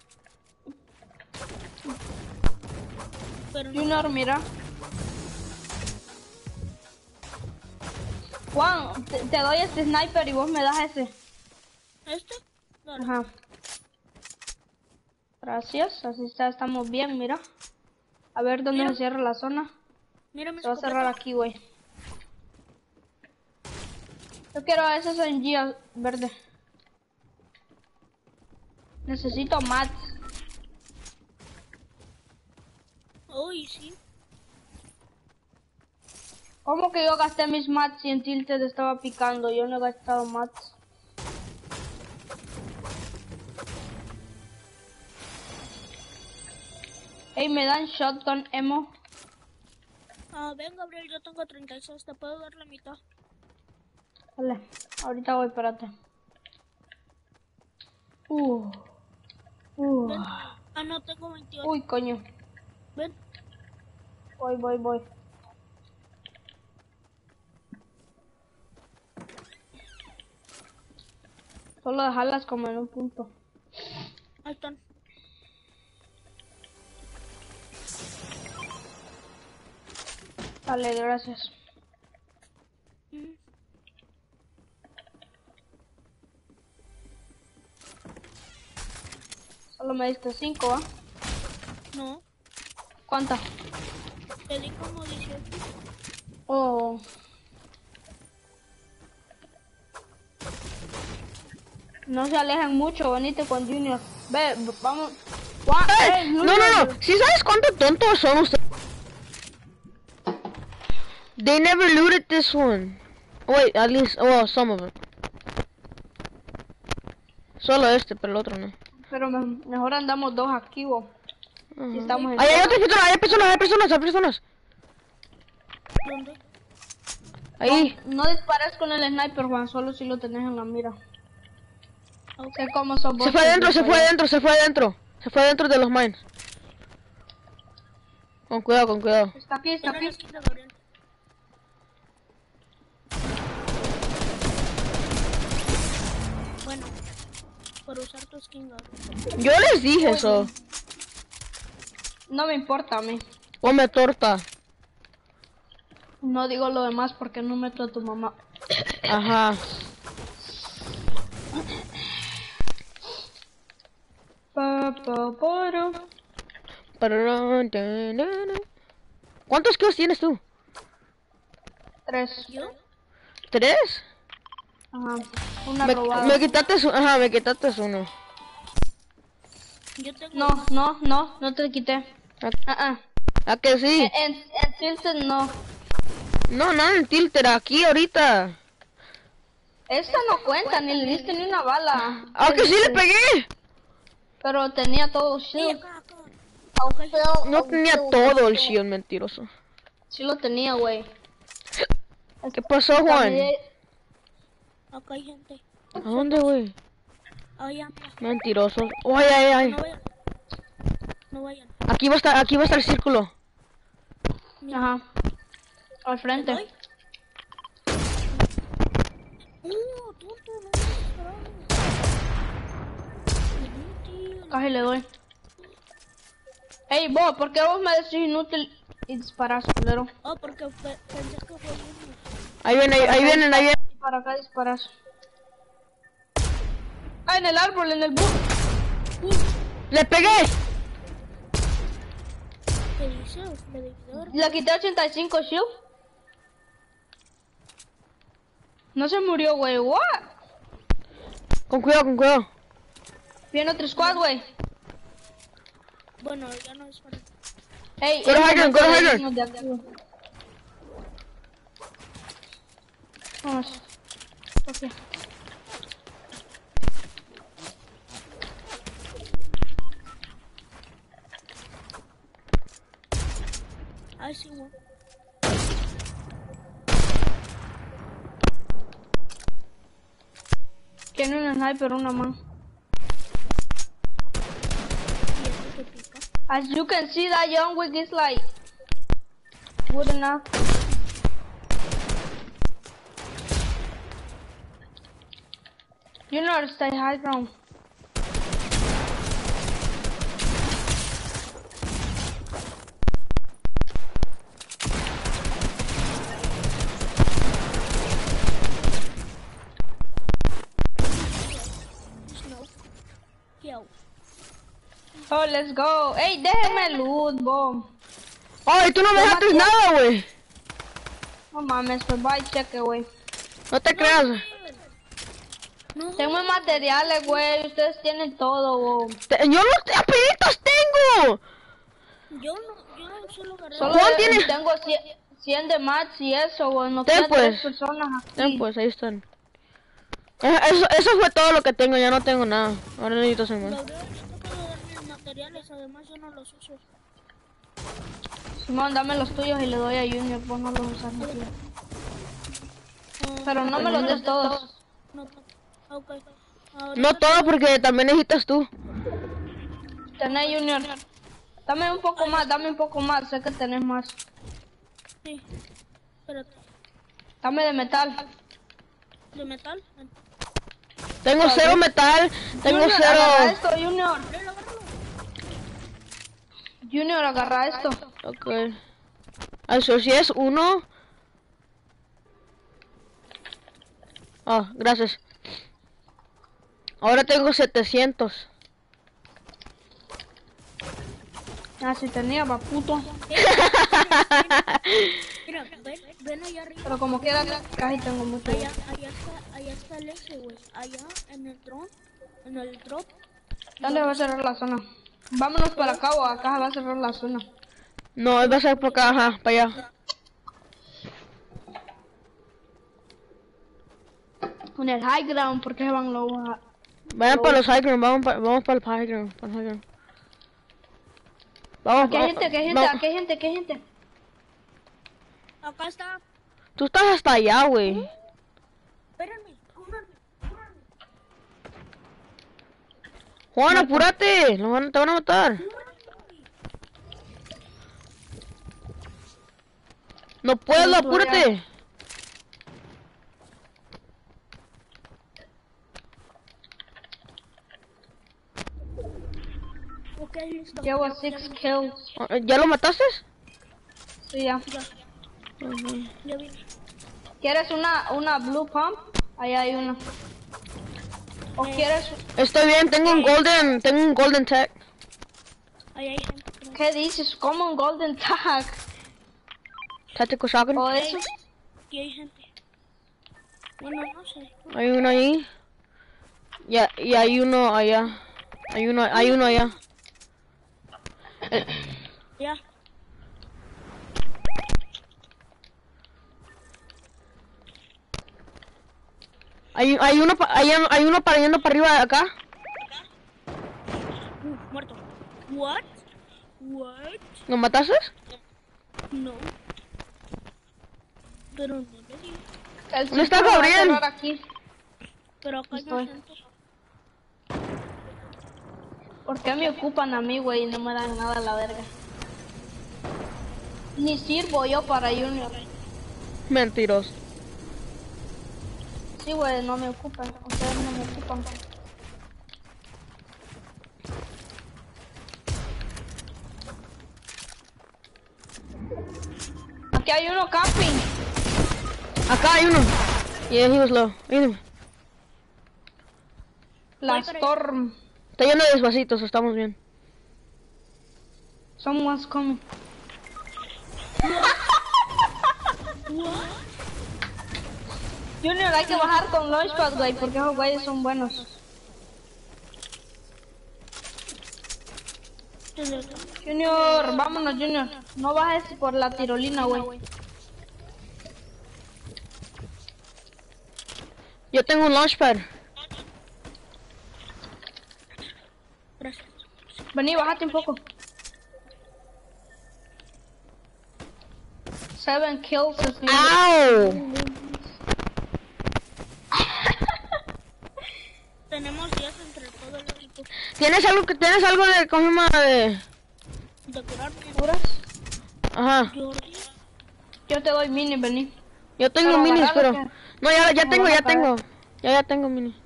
Pero no. Junior, mira. Juan, te doy este sniper y vos me das ese. ¿Este? Dale. Ajá. Gracias, así está, estamos bien, mira. A ver dónde Mira. se cierra la zona. Mira mi Se va a cerrar escopeta. aquí, güey. Yo quiero ese SMG verde. Necesito mats. Uy, sí. ¿Cómo que yo gasté mis mats y en Tilted estaba picando? Yo no he gastado mats. Hey, ¿me dan shotgun ammo? Ven, Gabriel, yo tengo 36, te puedo dar la mitad. Vale, ahorita voy, espérate. Ven. No, tengo 28. Uy, coño. Ven. Voy. Solo dejarlas como en un punto. Ahí están. Vale, gracias. Solo me diste 5, ¿ah? No, ¿Cuántas? te di como 18. Oh. No se alejan mucho, venite con Junior. Ve, vamos. No. ¿Sí sabes cuánto tontos son ustedes? They never looted this one. Wait, at least, well, some of them. Solo este, pero el otro no. Pero mejor andamos dos activos. Si estamos en Hay otras personas, hay personas. ¿Dónde? Ahí. No dispares con el sniper, Juan, solo si lo tenés en la mira. Ok. Sé cómo son Se fue adentro. Se fue adentro de los mines. Con cuidado. Está aquí. Ven a la esquina, Gabriel. Bueno, por usar tu skin, Gabriel. Yo les dije eso. No me importa a mí. Come torta. No digo lo demás porque no meto a tu mamá. Ajá. ¿Cuántos kills tienes tú? 3. ¿Yo? ¿3? Ajá. Una robada. Me quitaste uno. Yo tengo... No te quité. ¿A que sí? En Tilted no. No, en Tilter, aquí ahorita. Esta no cuenta, ni le diste ni una bala. ¿A que sí le pegué? Pero tenía todo shield. acá. No tenía todo el shield, mentiroso. Sí lo tenía, güey. ¿Qué pasó, Juan? Acá hay gente. ¿A dónde, güey? Mira. Mentiroso. Oh, ay. No vayan. Aquí va a estar el círculo. Ajá. Al frente. ¿Voy? Tonto, no me disparó. Inútil. Casi le doy. Hey, vos, ¿por qué vos me decís inútil y disparas, culero? Porque pensé que fue uno. Ahí vienen. Y para acá disparas. Ah, en el árbol, en el bus. ¡Le pegué! ¿Qué dices? Medidor. Le quité 85 shield. No se murió, güey. What? Con cuidado. Viene otro squad, güey. Bueno, ya no es para... Hey, Go to high ground. irnos de aquí. Vamos. Ok. I see one. Tiene un sniper, una man. Y este que pica. As you can see, that John Wick is like good enough. You know how to stay high ground. Snow. Kill. Oh, let's go. Hey, déjeme loot, bomb. ¡Ay, tú no me dejaste nada, güey! No mames, pues va y cheque, güey. No te creas. No, Tengo materiales, güey. Ustedes tienen todo, güey. Yo no apenitas tengo. yo solo agarré. Solo Juan tiene- tengo 100 de match y eso, güey. No Ten, quedan pues. 3 personas aquí. Ten, pues, ahí están. Eso fue todo lo que tengo, ya no tengo nada. Ahora necesito hacer más. Gabriel, no puedo darme los materiales, además yo no los uso. Simón, dame los tuyos y le doy a Junior. Vos no los usas, mi tío. Pero no me los des todos. No, ok. Ahora No todo porque también necesitas tú. Tenés, Junior. Dame un poco más, dame un poco más. Sé que tenés más. sí. Espérate. Dame de metal. ¿De metal? Tengo 0 metal, tengo Junior, agarra 0. esto, Junior. Junior, agarra esto. Ok. Eso si es 1. Ah, gracias. Ahora tengo 700. Ah, si tenía, va puto. Mira, ven allá arriba. Pero como quiera, casi tengo mucho. Allá está el ese, güey. Allá en el drone, en el drop. ¿Dónde va a cerrar la zona? Vámonos para acá o acá va a cerrar la zona. No, va a ser por acá, ajá, para allá. En el high ground, ¿por qué se van los a... Vayan para los high ground, vamos para el high ground, para el high ground. Vamos, Aquí hay gente, aquí hay gente, vamos. aquí hay gente, aquí hay gente. Acá está. Tú estás hasta allá, güey. Espérenme, cúbranme. Juan, apúrate, te van a matar. No puedo, No, apúrate. Ok, listo. Llevo 6 kills. ¿Ya lo mataste? Sí, ya. Ya vine. ¿Quieres una blue pump? Ahí hay una. ¿O quieres... Estoy bien, tengo un golden tag. Ahí hay gente. ¿Qué dices? ¿Cómo un golden tag? Tactical shotgun. ¿O eso? Aquí hay gente. Bueno, no sé. Hay uno ahí. Y hay uno allá. Hay uno allá. Ya. Hay uno para yendo para arriba de acá. Muerto. What? ¿Lo mataste? No. Pero no le di. El ¿Dónde está círculo va a Gabriel? cerrar aquí. Pero acá hay Estoy. más gente. ¿Por qué me ocupan a mí, güey, y no me dan nada a la verga? Ni sirvo yo para Junior. Mentiroso. Sí, güey, no me ocupan. Ustedes no me ocupan. Aquí hay uno camping. Acá hay uno. Yeah, he was low. Mírame. La Voy para allá. Storm. Está lleno de despacitos, estamos bien. Someone's coming. Junior, hay que bajar con Launchpad, güey, porque esos güeyes son buenos. Junior, vámonos, Junior. No bajes por la tirolina, güey. Yo tengo un launchpad. Gracias. Vení, bájate un poco. 7 kills. ¡Au! Tenemos 10 entre todo el equipo. ¿Tienes algo de cómo de? De curarme. ¿Curas? Ajá. Jordi. Yo te doy mini, vení. Yo tengo Pero minis, agarralo, pero. ¿qué? No, ya No tengo, van a ya tengo. Ya tengo mini.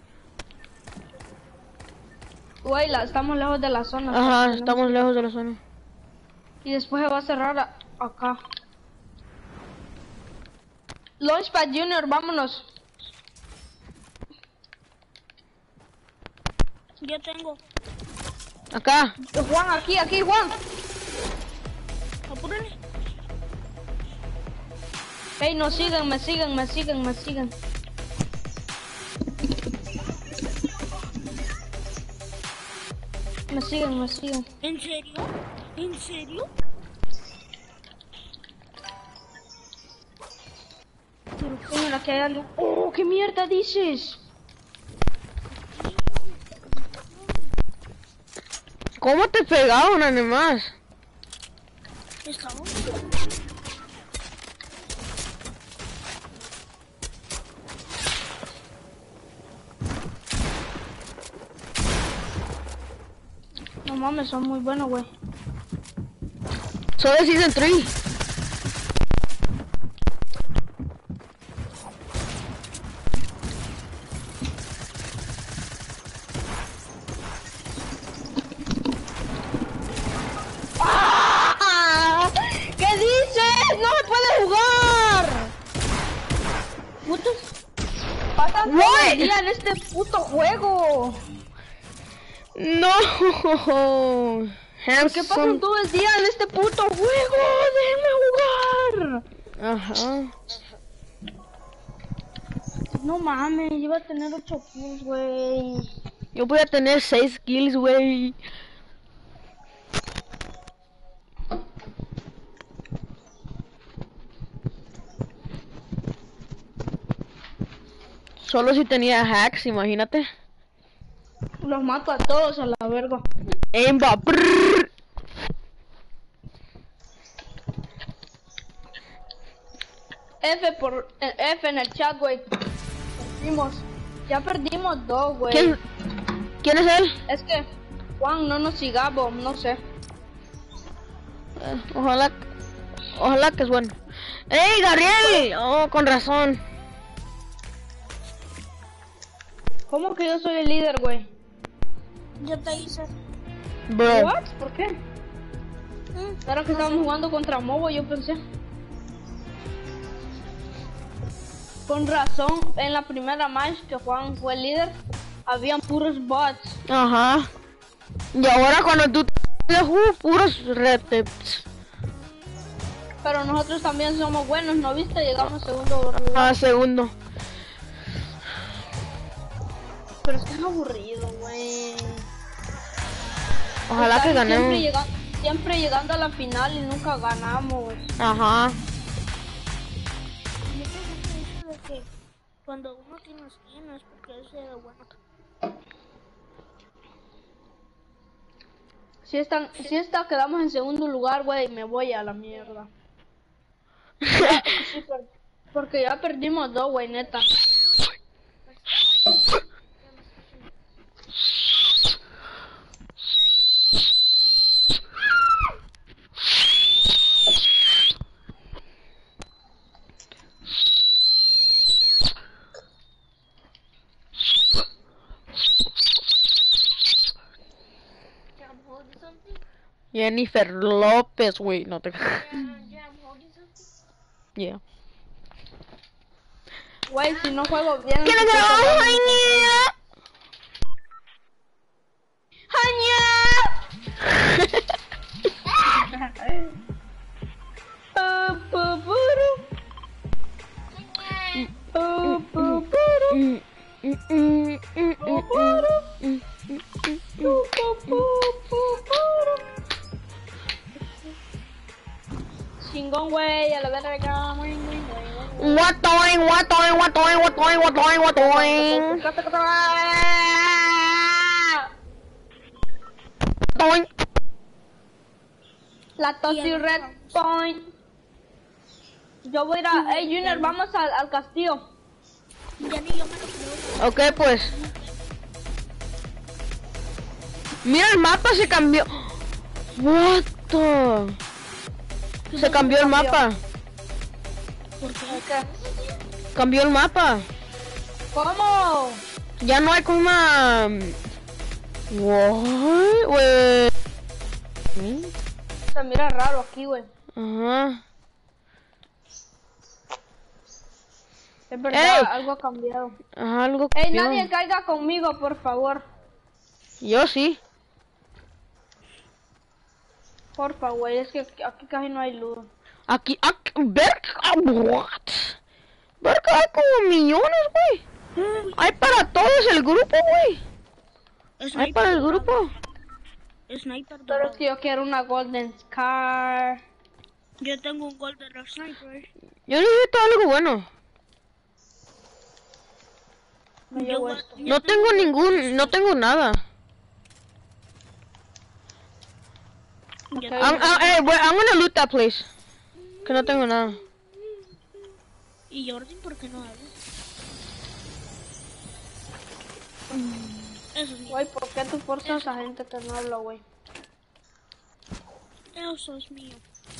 Güey, estamos lejos de la zona. Ajá, Tenemos- estamos lejos de la zona. Y después se va a cerrar acá. Launchpad Junior, vámonos. Yo tengo. Acá. Juan, aquí, Juan. Apúrale. Hey, no sigan, me siguen. Me siguen. ¿En serio? ¿En serio? Mira, que hay algo. Oh, ¿qué mierda dices? ¿Cómo te pegaron, además? Estamos. No mames, son muy buenos, güey. Solo Season 3. ¡Ah! ¿Qué dices? ¡No se puede jugar! Putos. Pasan todo el día en este puto juego. No. ¿Por qué pasan todo el día en este puto juego? ¡Déjenme jugar! Ajá. No mames, iba a tener 8 kills, güey. Yo voy a tener 6 kills, güey. Solo si tenía hacks, imagínate. Los mato a todos a la verga. Aimbot. F en el chat, güey. Ya perdimos 2, güey. ¿Quién es él? Es que Juan no nos sigamos, no sé. Ojalá que es bueno. ¡Ey, Gabriel! Oh, con razón. ¿Cómo que yo soy el líder, güey? Yo te hice. Bro. ¿What? ¿Por qué? Ahora que estábamos jugando contra Mobo, yo pensé. Con razón, en la primera match que Juan fue el líder, habían puros bots. Ajá. Y ahora cuando tú puros reteps. Pero nosotros también somos buenos, ¿no viste? Llegamos segundo lugar. Ah, segundo. Pero es que es aburrido, güey. Ojalá que ganemos. Siempre llegando a la final y nunca ganamos. Ajá. Yo siempre he dicho de que cuando uno tiene skin es porque es bueno. Si esta quedamos en segundo lugar, güey, me voy a la mierda. Porque ya perdimos 2, güey, neta. Jennifer López, güey, no te. Yeah. Güey, si no juego bien. ¿Quién es Chingón, güey, a la verga. What doing? La Tosi Red Point. Yo voy a ir a... Hey, Junior, vamos al castillo. Ya ni yo me lo creo. Ok, pues. Mira, el mapa se cambió. What the... Se cambió el mapa. ¿Por qué? Cambió el mapa. ¿Cómo? Ya no hay como una... What? Wey. Se mira raro aquí, güey. Ajá. Es verdad, Ey. algo ha cambiado. Ajá, algo Ey, cambió. nadie caiga conmigo, por favor. Yo sí. Porfa, güey, es que aquí casi no hay luz. Aquí What? Ver que hay como millones, güey. Hay para todos el grupo, güey. Hay para el grupo. Sniper Pero dorado. es que yo quiero una Golden Scar. Yo tengo un Golden Sniper. Yo necesito algo bueno. No Yo llevo gua- esto. No tengo ningún, no tengo nada. yo Ok. I'm gonna loot that place. Que no tengo nada. ¿Y Jordan por qué no habla? Eso es mío. Güey, ¿por qué tú forzas a gente que no habla, güey? Eso es mío.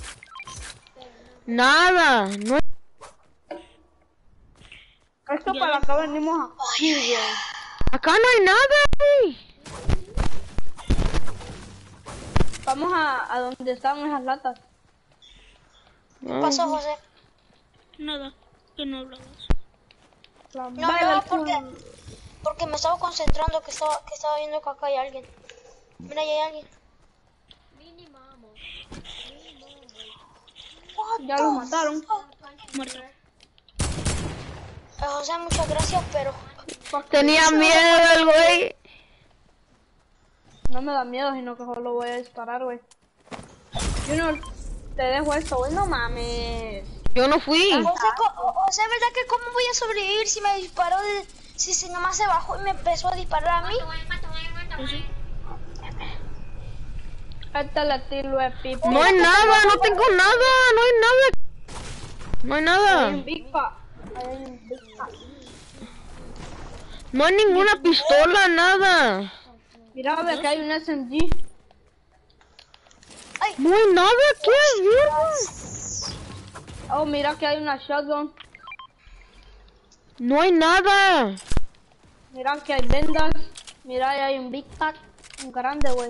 Nada. No. Esto para acá venimos aquí, güey. Acá no hay nada, güey. Vamos a donde están esas latas. ¿Qué pasó, José? Nada, que no hablabas. No, Vale, no, el- porque me estaba concentrando que estaba viendo que acá hay alguien. Mira, ahí hay alguien. Ya lo mataron. Muerto. José, muchas gracias, pero... Tenía miedo el güey. No me da miedo, sino que solo voy a disparar, güey. Junior, te dejo esto, güey. No mames. Yo no fui. José, ¿verdad que cómo voy a sobrevivir si me disparó si nomás se bajó y me empezó a disparar a mí? Pues sí. Este le tiro de pipo. No hay nada, no tengo nada, no hay nada. No hay Hay nada. un Big Pa. Ahí hay un Big Pa. No hay ninguna pistola, nada. Mira, ve que hay un SMG. No hay nada, ¿qué es? Oh, mira que hay una shotgun. No hay nada. Mira que hay vendas. Mira, ahí hay un Big Pack. Un grande, güey.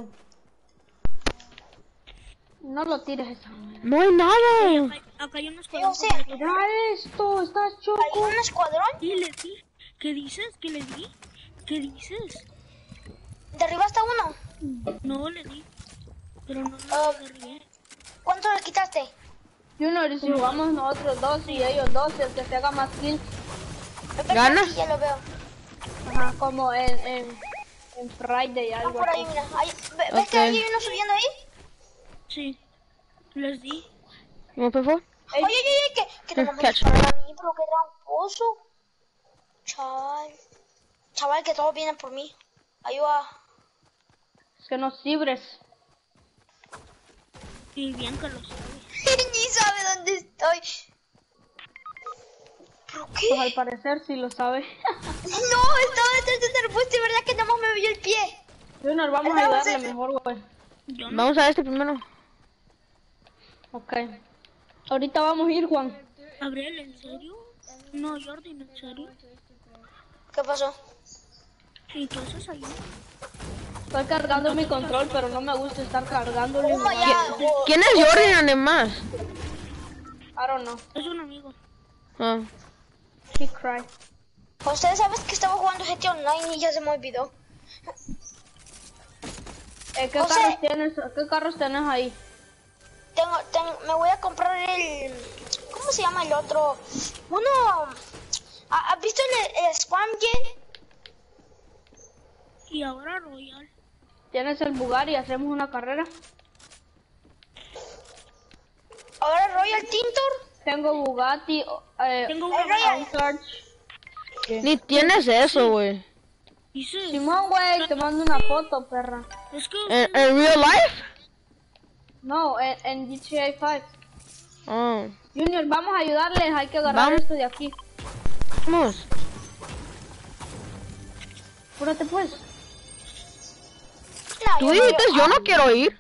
No lo tires eso. No hay nada. Acá hay un escuadrón. José, Mira esto, está ¿hay choco. un escuadrón? Y le di. ¿Qué dices? ¿Qué le di? ¿Qué dices? ¿Derribaste a uno? No le di. Pero no Ah. lo derribé. ¿Cuánto le quitaste? Junior, y si jugamos nosotros dos y ellos dos, el que se haga más kills. ¿Gana? Sí, ya lo veo. Ajá, como en Friday, Ah, algo por ahí, así. mira. ¿Ves Ok. que hay uno subiendo ahí? Sí. Les di. ¿Cómo fue? Oye, que no me Catch. dispararon a mí, pero qué tramposo. Chaval, que todos vienen por mí. Ayuda. Es que no cibres. Y bien que lo sabe. Ni sabe dónde estoy. ¿Pero qué? Pues al parecer sí lo sabe. No, estaba detrás de un arbusto y verdad que nada más me vio el pie. Junior, vamos a ayudarle mejor, güey. Yo no. Vamos a este primero. Ok. Ahorita vamos a ir, Juan. ¿Gabriel, en serio? No, Jordan, en serio. ¿Qué pasó? ¿Y qué haces ahí? Estoy cargando mi control, pero no me gusta estar cargándolo. Oh my God. ¿Quién es Jordan además? I don't know. Es un amigo. Ah. He cried. Ustedes saben que estaba jugando GTA Online y ya se me olvidó. ¿Qué José. carros tienes ahí? Me voy a comprar el... ¿Cómo se llama el otro? Uno... ¿Has visto el Spam Game? Y ahora Royal. ¿Tienes el Bugatti? ¿Hacemos una carrera? Ahora Royal Tintor. Tengo Bugatti, Tengo El una. Royal. Search. Ni tienes eso, güey. Dice. Simón, güey, te mando una foto, perra. Es que. ¿En real life? No, en GTA 5. Oh. Junior, vamos a ayudarles, hay que agarrar Vamos. esto de aquí. Vamos. Apúrate pues. No, Tú yo dijiste, voy- yo no quiero ir.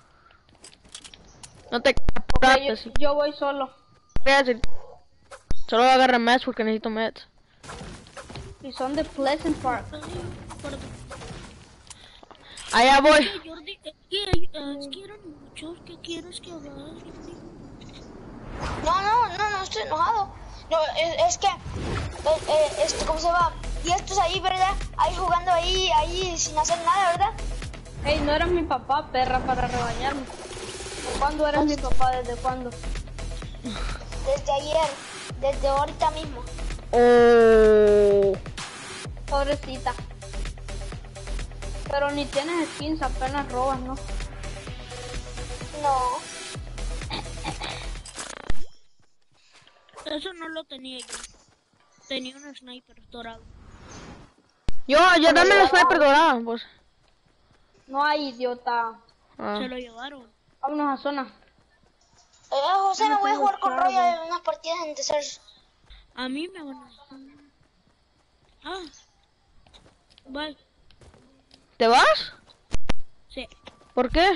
No te Ok, captas. yo voy solo. Solo agarra meds porque necesito meds. Y son de Pleasant Park. Allá voy. Jordi, es que eran muchos. ¿Qué quieres que haga? Jordi? No, estoy enojado. No, es que... ¿cómo se va? Y estos ahí, ¿verdad? Ahí jugando ahí sin hacer nada, ¿verdad? Ey, no eres mi papá, perra, para regañarme. ¿Cuándo eres mi papá? ¿Desde cuándo? desde ayer, desde ahorita mismo. Oh. Pobrecita. Pero ni tienes skins, apenas robas, ¿no? No. Eso no lo tenía yo. Tenía un sniper dorado. Yo dame la sniper dorada, pues. No hay, idiota. Ah. Se lo llevaron. Vámonos a zona. José, me voy a jugar con Royal en unas partidas en Desert. A mí me van a... Ah. Bye. ¿Te vas? Sí. ¿Por qué?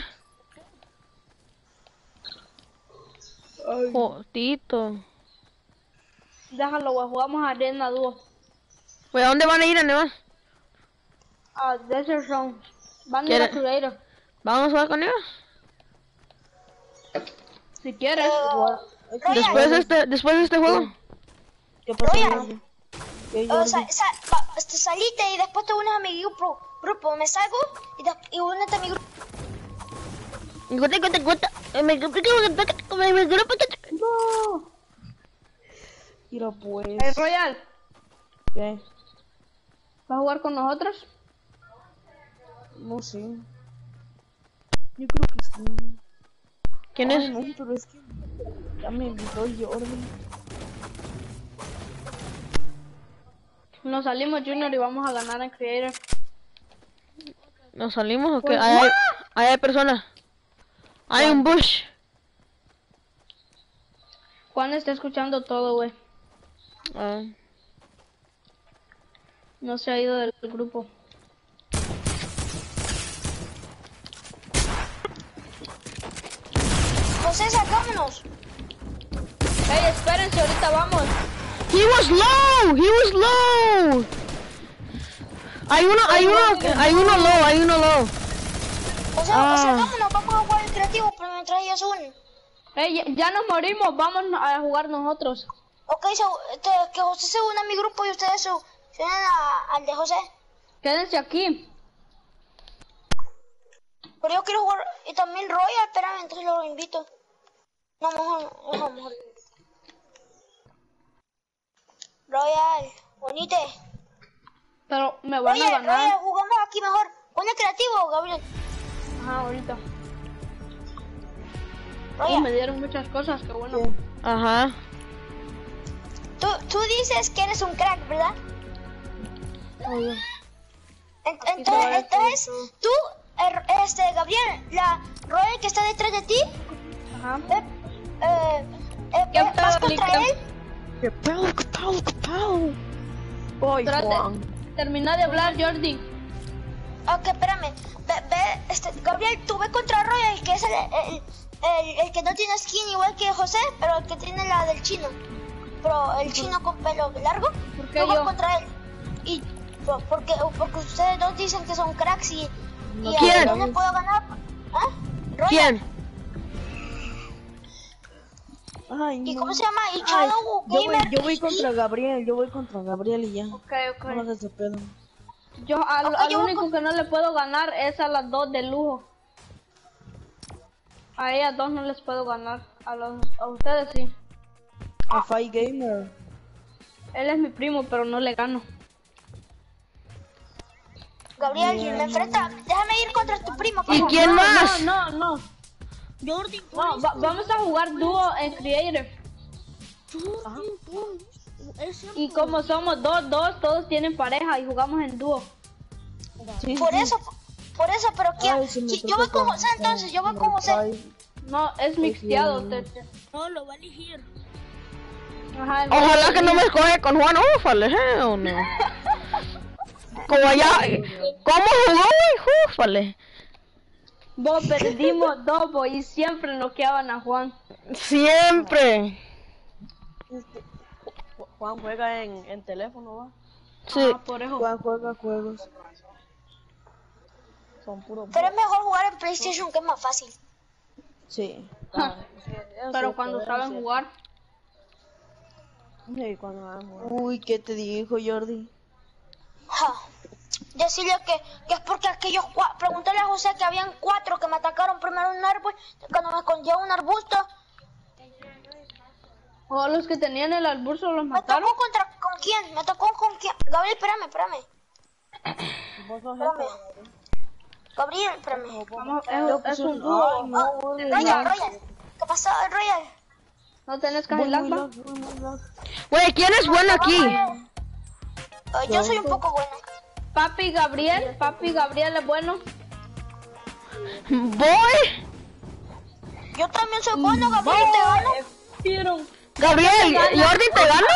Jodito. Déjalo, güey. Jugamos arena dúo. Pues, ¿a dónde van a ir, Aníbal? A Desert Zone. Van a ir a Crusader. ¿Vamos a jugar con ellos? Si quieres. Después de este juego. ¿Qué pasó? Royal. ¿Qué, Jordi? Salite y después te unes a mi grupo. Me salgo y únete a mi grupo. No. Mira pues. Royal, ¿Qué? ¿vas a jugar con nosotros? No sé. Yo creo que sí. ¿Quién Ay, es? no, pero es que ya me invitó Jordi. Nos salimos, Junior, y vamos a ganar en Creator. ¿Nos salimos o qué? Pues, Ahí hay personas. Hay un bush. Juan está escuchando todo, güey. Ah. No se ha ido del grupo. José, sacámonos. Hey, espérense, ahorita vamos. He was low. Hay uno low. José, sacámonos. Vamos a jugar el creativo, pero mientras ellos unen. Hey, ya nos morimos, vamos a jugar nosotros. Ok, que José se una a mi grupo y ustedes se unen al de José. Quédense aquí. Pero yo quiero jugar. Y también Royal, espérame, entonces lo invito. No, mejor. Royal, bonite. Pero me van a Royal, ganar. jugamos aquí mejor. Pone creativo, Gabriel. Ajá, ahorita. Royal, Me dieron muchas cosas, qué bueno. Ajá. tú dices que eres un crack, ¿verdad? Oye. Entonces, tú, Gabriel, la Royal que está detrás de ti, Ajá. vas contra él. ¿Qué pau? Voy, Juan. Termina de hablar, Jordi. Ok, espérame. Gabriel, tú ve contra Royal, que es el que no tiene skin igual que José, pero el que tiene la del chino. Pero el chino con pelo largo. ¿Por qué Tú vas yo? contra él. Y porque ustedes dos dicen que son cracks y ¿Quién? no les puedo ganar. ¿Ah? Royal. ¿Quién? Ay, ¿Y no. cómo se llama? Y Shadow Gamer. Yo voy contra Gabriel y ya. Ok. No hagas de pedo. Yo al yo voy único que no le puedo ganar es a las dos de lujo. A ellas dos no les puedo ganar. A ustedes sí. A Fight Gamer. Él es mi primo, pero no le gano. Gabriel, me enfrenta. Déjame ir contra tu primo. por ¿Y favor. quién más? No. Jordi, Vamos a jugar dúo en Creator. Y como somos dos, todos tienen pareja y jugamos en dúo. Sí, Por eso, pero Ay, se me yo voy tocó con José, entonces, yo voy con José. No, es mixteado. no lo va a elegir. Ajá, Ojalá que no me escoge con Juan. Ufale, o no. Como allá. ¿Cómo jugó, güey? Ufale. Vos perdimos dos y siempre noqueaban a Juan. Siempre. Juan juega en teléfono, ¿va? Sí. Por eso. Juan juega juegos. Son puros. Pero es mejor jugar en PlayStation, que es más fácil. Sí. Pero cuando saben jugar. Sí, cuando saben jugar. Uy, ¿qué te dijo, Jordi? Ja. Decirle que es porque aquellos pregúntale a José que habían 4 que me atacaron primero en un árbol, cuando me escondía en un arbusto. O los que tenían el alburzo los ¿Me mataron. tocó con quién? ¿Me tocó con quién? Gabriel, espérame. Vos sos Espérame. este. Gabriel, espérame. Vamos, Yo es un Ay, dúo. no, Royal. ¿Qué pasó, Royal? ¿No tenés voy muy Cadillac? lag, voy muy lag. Güey, ¿quién es bueno aquí? Yo soy un poco bueno. Papi Gabriel es bueno. Voy. Yo también soy bueno, Gabriel, te gano. Vieron. Gabriel, ¿Jordi te gana?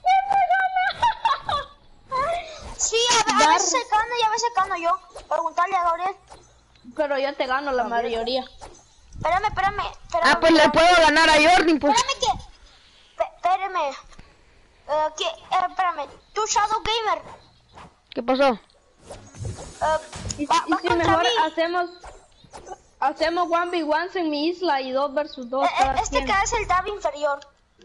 Sí, a veces se gana y a veces gano yo. Preguntarle a Gabriel. Pero yo te gano la mayoría. Espérame. Ah, pues le puedo ganar a Jordi, pues. Espérame. Espérame. Tú, Shadow Gamer. ¿Qué pasó? Y Vas si contra mejor mí. hacemos 1v1 en mi isla y 2 versus 2 cada Este quien. que es el tab inferior.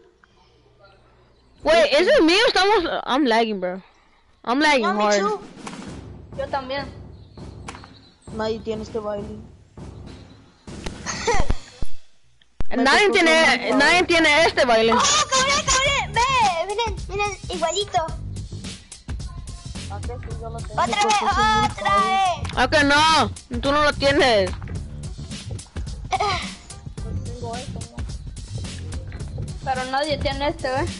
Güey, ese es mío, estamos... I'm lagging, bro. I'm lagging No, me hard. too. Yo también. Nadie tiene este baile. Nadie tiene este baile. ¡Oh, Gabriel! ¡Ve! Miren, igualito. ¿A qué sí yo lo tengo? ¡Otra vez! Ah, que no. Tú no lo tienes. Tengo esto, ¿no? Pero nadie tiene este, ¿ves?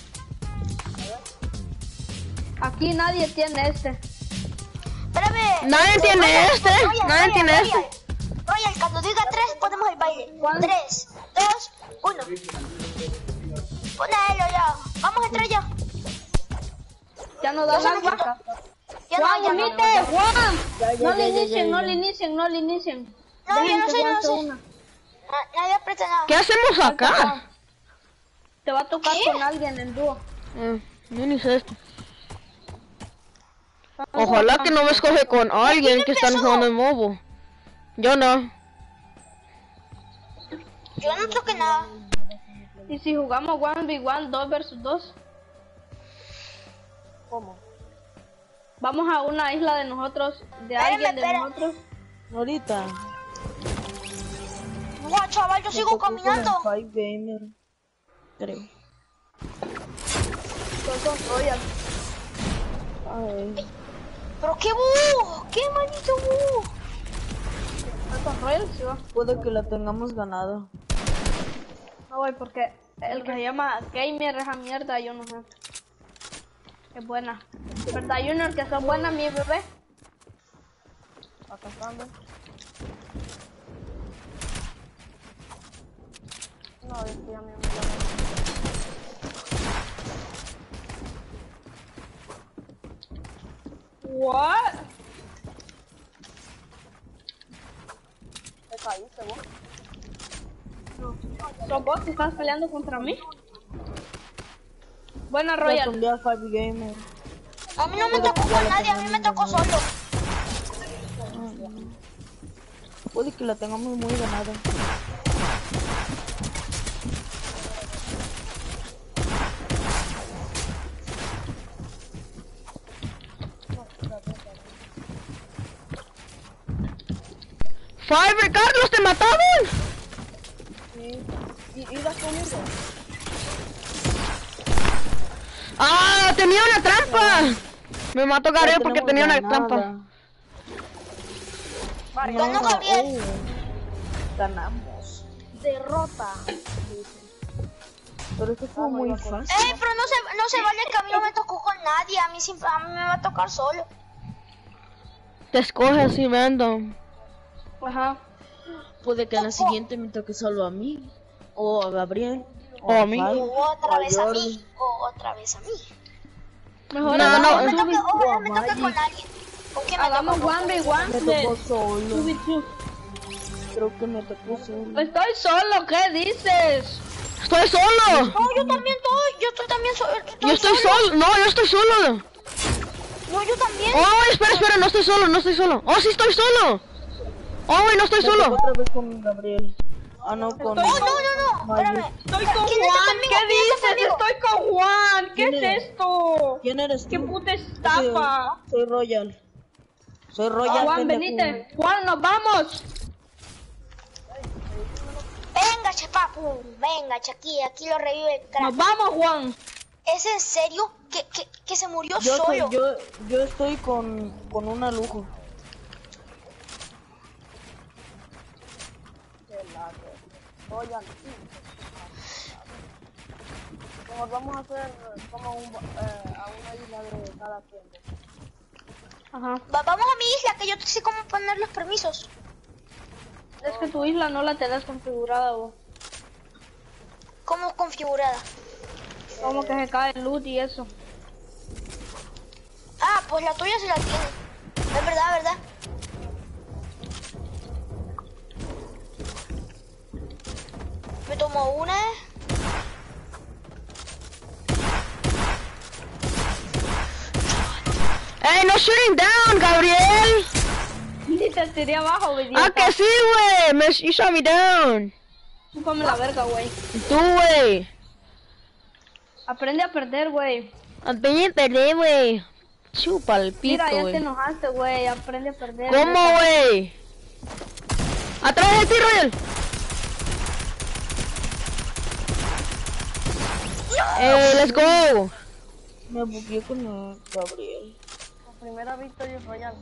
Aquí nadie tiene este. Espérame. Nadie tiene este. Nadie tiene este. Royal, cuando diga 3, ponemos el baile. ¿Cuál? 3, 2, 1. Ponelo ya. Vamos a entrar ya. Ya no da Ya se me agua. quitó. Ya Juan, no. unite, Juan. Ya, No le ya. inicien, no le inicien. No, yo Dejen no que sé, Juan no se sé. una. Nadie aprieta nada. ¿Qué hacemos acá? Te va a tocar ¿Qué? con alguien en dúo. Yo ni sé esto. Ojalá que no me escoge con alguien que están jugando en MOBO. Yo no. Yo no toqué nada. Y si jugamos 1v1, 2 versus 2, ¿Cómo? vamos a una isla de nosotros, de Espérame, alguien de espérame. nosotros. Ahorita. Guau, chaval, yo sigo caminando. Five Gamer. Creo. Ay. Pero qué búho, qué manito búho. ¿Cuántos royals? Sí, va. Puede que la tengamos ganada. No voy porque el que se llama Gamer esa mierda, yo no sé. Es buena. ¿Verdad, Junior, que sos buena, mi bebé? Acá estando. No, es que ya me What? te caíste vos. ¿Sos vos que estás peleando contra mí? Buena, Ya Royal. cambié a Five Gamer. A mí no me tocó con nadie, a mí me tocó solo. Puede que la tengamos muy ganada. Fiverr, Carlos, ¿te mataron? Sí. ¿Y las conmigo? Ah, tenía una trampa. Me mató Gabriel Ya porque tenemos tenía una ganada. trampa. Ganó Gabriel. Ganamos. Derrota. Pero esto fue muy fácil. Pero no se vale que a mí no me tocó con nadie, a mí me va a tocar solo. Te escoge así random. Ajá. Puede que en la siguiente me toque solo a mí. O a Gabriel. O a mí. Five, O otra vez a Jordi. mí, o otra vez a mí. Mejor No, hagamos, no, Ojalá me toque con alguien. ¿Con quién me hagamos tocó? 1v1 Me de tocó solo. 2v2. Creo que me tocó solo. Estoy solo, ¿qué dices? ¡Estoy solo! No, yo también estoy, yo estoy también solo. Yo estoy solo. No, yo estoy solo. No, yo también. Oh, espera, no estoy solo. Oh, sí estoy solo. Oh, güey, no estoy Me tocó solo. otra vez con Gabriel. Ah, no, con... No, espérame. Estoy con ¿Quién está Juan, conmigo? ¿qué ¿Quién está dices? conmigo? Estoy con Juan, ¿qué ¿Quién es eres? esto? ¿Quién eres tú? ¿Qué puta estafa? Soy Royal. Soy Royal. Juan, pendejo. venite. Juan, nos vamos. Venga, che, papu. Venga, che, aquí lo revive el crack. Nos vamos, Juan. ¿Es en serio? ¿Que se murió Yo solo? yo estoy con una lujo. Mejor vamos a hacer como a una isla de cada tienda. Ajá. Vamos a mi isla, que yo sé cómo poner los permisos. Es que tu isla no la tenés configurada, vos. ¿Cómo configurada? Como que se cae el loot y eso. Ah, pues la tuya se la tiene. Es verdad, ¿verdad? Me tomo una. Hey, no shooting down, Gabriel. Ni te tiré abajo, güey. Ah, que sí, güey. You shot me down. Chúpame la verga, güey. Tú, güey. Aprende a perder, güey. Aprende a perder, güey. Chupa el pito, Mira, ya te güey. enojaste, güey. Aprende a perder. ¿Cómo, güey? Atrás de ti, Royal. Let's go. Me bugueé con el Gabriel. La primera victoria royal.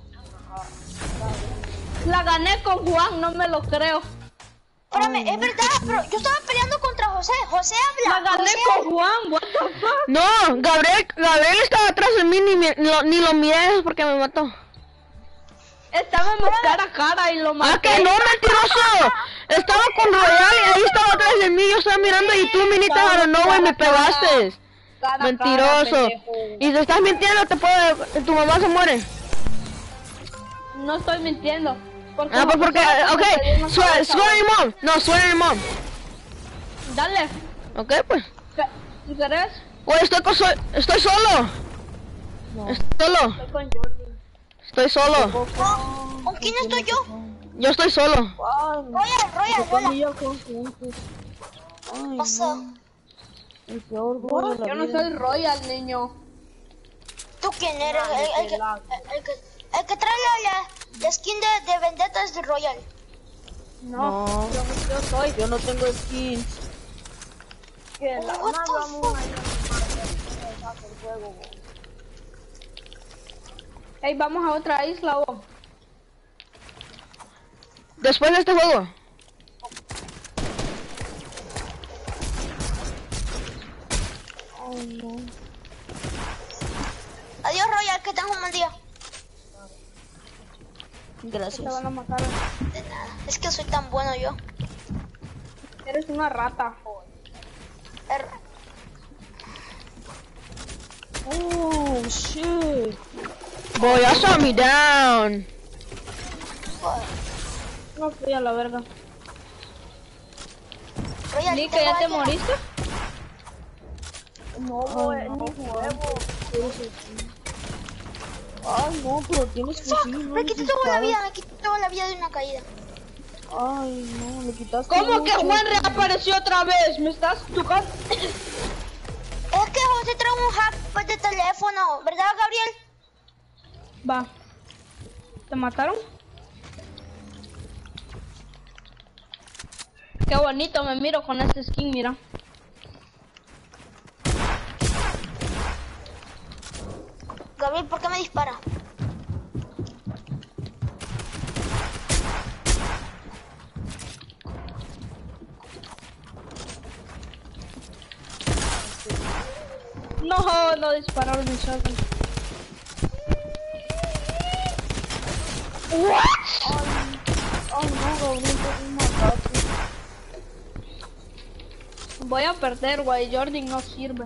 La gané con Juan, no me lo creo. Espérame, es verdad, pero yo estaba peleando contra José. José La habla. gané José con Juan, what the fuck. No, Gabriel estaba atrás de mí, ni lo miré porque me mató. Estábamos cara a cara y lo maté. Ah, que no, mentiroso. Estaba con Royal y ahí estaba atrás de mí. Yo estaba mirando y tú viniste a no, güey, me pegaste. Cara a cara, Mentiroso. pendejo. Y te estás mintiendo, tu mamá se muere. No estoy mintiendo. Ah, pues porque, ok, swear your mom. No, swear your mom. Dale. Ok, pues. ¿Tú querés? Güey, estoy solo. No. Estoy solo. Estoy con Jordi. Estoy solo. ¿Con quién estoy yo? Yo estoy solo. Royal. Ay, Pasó. no. El peor juego de la Yo no vida. soy Royal, niño. ¿Tú quién eres? El que trae la skin de Vendetta es de Royal. No, yo soy. Yo no tengo skins. Que la What the fuck? Ey, vamos a otra isla, vos. Después de este juego. Ay, no. Adiós, Royal, que tengas un buen día. Te Gracias. van a matar. De nada. Es que soy tan bueno yo. Eres una rata. Er- Oh, shit. Boy, you shot me down. No fui a la verga. Royal, Lica, tengo ¿ya te alguien- moriste? No, ni juego. Ay, no, pero tienes que Fuck, sí, no me quité toda la necesitas. vida, me quité toda la vida de una caída. Ay, no, le quitaste. ¿Cómo que mucho. Juan reapareció otra vez? ¿Me estás tocando? Es que José trae un hack de teléfono, ¿verdad, Gabriel? Va. ¿Te mataron? Qué bonito me miro con este skin, mira. Gabriel, ¿por qué me dispara? No dispararon mi shotgun. Ay, no, Gabriel, te mataste. Voy a perder, güey. Jordi no sirve.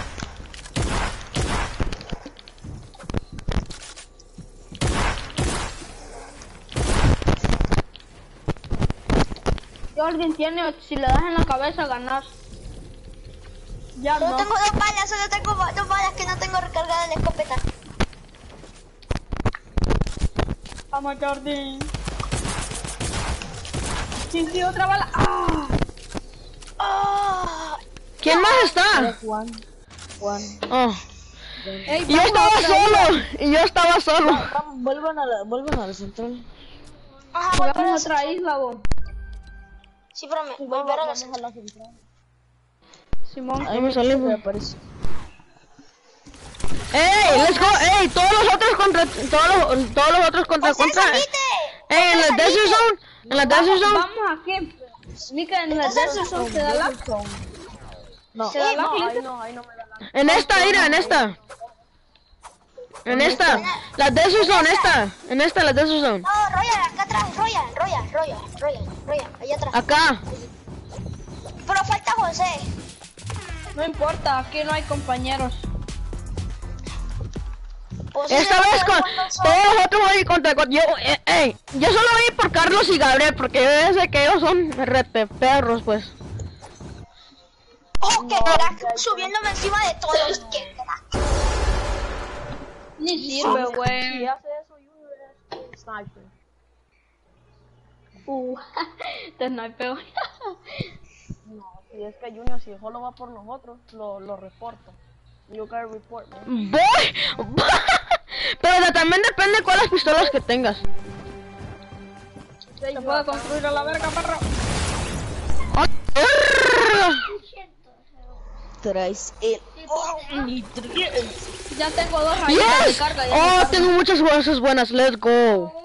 Jordi tiene, si le das en la cabeza, ganas. Ya Solo no. tengo 2 balas, solo tengo 2 balas que no tengo recargada la escopeta. Vamos, Jordi. Sí, otra bala. ¡Ah! Ah, ¿Quién más está? Juan. Oh. Ey, Y yo estaba solo. Vuelvan a la central. ajá, voy para Vamos a la otra isla, vos. Sí, pero me volver a la central. Simón. Ahí me salió. Me aparece. ¡Ey! ¡Let's go! ¡Ey! Todos los otros contra... Todos los otros contra... ¡Ey! En la Desert Zone. En la Desert Zone. Vamos aquí. Mica, en la Desert Zone te da la... No, ¿Se da la ahí gente? no me da la. En esta, mira, en esta. En esta. La Desert Zone, En esta, la Desert Zone. No, Royal, acá atrás, Royal, allá atrás. Acá. Pero falta José. No importa, aquí no hay compañeros. Pues Esta sí, vez con todos los otros voy contra... yo solo voy por Carlos y Gabriel, porque yo sé que ellos son perros, pues. Oh, qué crack, subiéndome encima de todos, qué crack. Ni sirve, Si güey. hace eso, Junior es sniper. Te snipeo. No, si es que Junior, si solo va por nosotros, lo reporta. You gotta report, man. ¡Voy! Pero también depende de cuáles pistolas que tengas. Se puede construir a la verga, perro. Traes el Ya tengo 2 rayitas de ¡Yes! carga. Ya ¡Oh, me tengo muchas cosas buenas! ¡Let's go!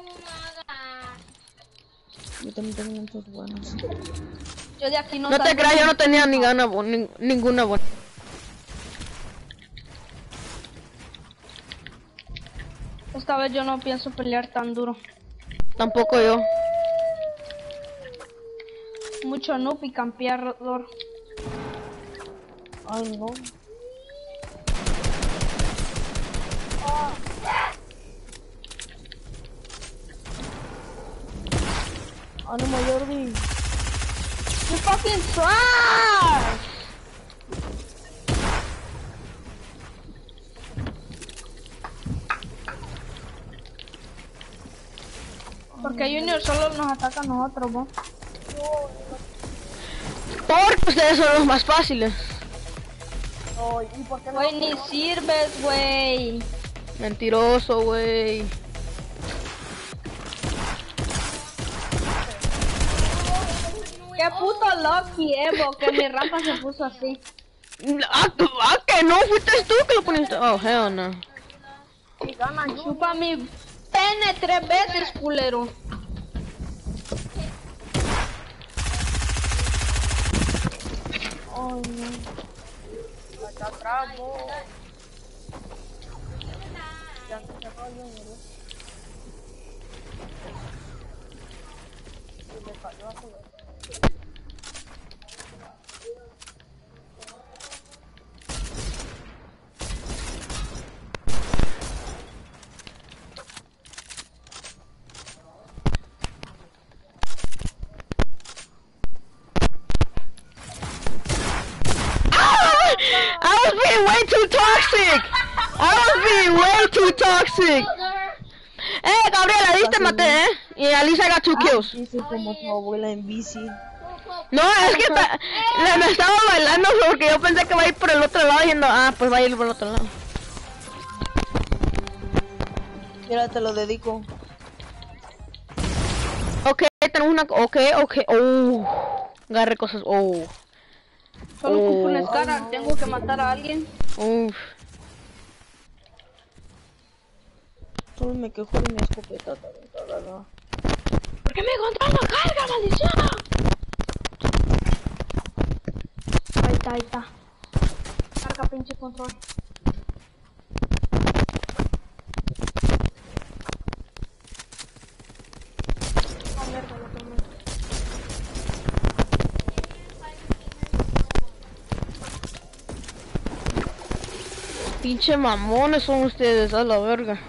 Yo también tengo muchas buenas. cargo. Yo de aquí no No te salgo creas, ni- yo no tenía ninguna buena. Esta vez yo no pienso pelear tan duro. Tampoco yo. Mucho noob y campeador. Ay, no. Ánimo, Jordi. You fucking trash! Porque Junior solo nos ataca a nosotros, vos. Porque ustedes son los más fáciles. Ay, ¿y por qué no? Güey, ni sirves, güey. Mentiroso, güey. Qué puto Lucky, Evo, que mi rampa se puso así. Que no fuiste tú que lo poniste. Oh, hell no. Si gana Junior. Chupa mi pene 3 veces, culero. Ay, no. Acá atrás, vos. Ya se acabó Junior, ¿eh? Y le cayó a su vez. I was being way too toxic. Gabriela, diste maté, y Alisa got 2 kills. Dice como tu abuela en bici. No, es que me estaba bailando porque yo pensé que va a ir por el otro lado diciendo, pues va a ir por el otro lado. Mira, te lo dedico. Ok, tenemos una... Ok. Agarre cosas. Solo ocupo una escara, tengo que matar a alguien. Uff. Solo me quejo de mi escopeta también, cagada. ¿Por qué me encontró una carga, maldición? Ahí está. Carga pinche control. Pinche mamones son ustedes, a la verga.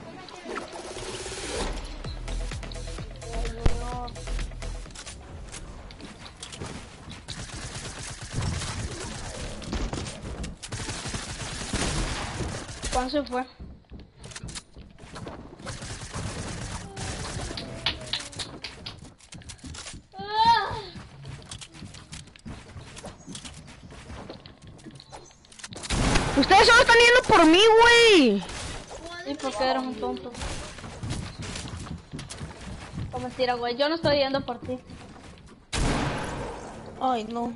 ¿Cuándo se fue? Ustedes solo están yendo por mí, güey. Sí, porque eres un tonto. No, mentira, güey, yo no estoy yendo por ti. Ay, no.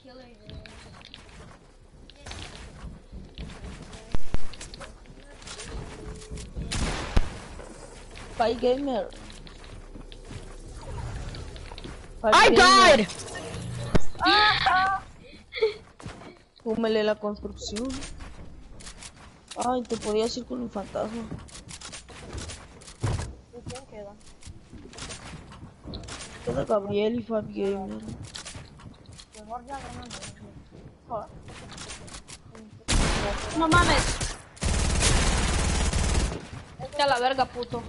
Fight Gamer. I died! Túmele la construcción. Ay, te podías ir con un fantasma. ¿Y quién queda? Queda Gabriel y Fight Gamer. Mejor ya ganando. Joder. No mames. Vete a la verga, puto.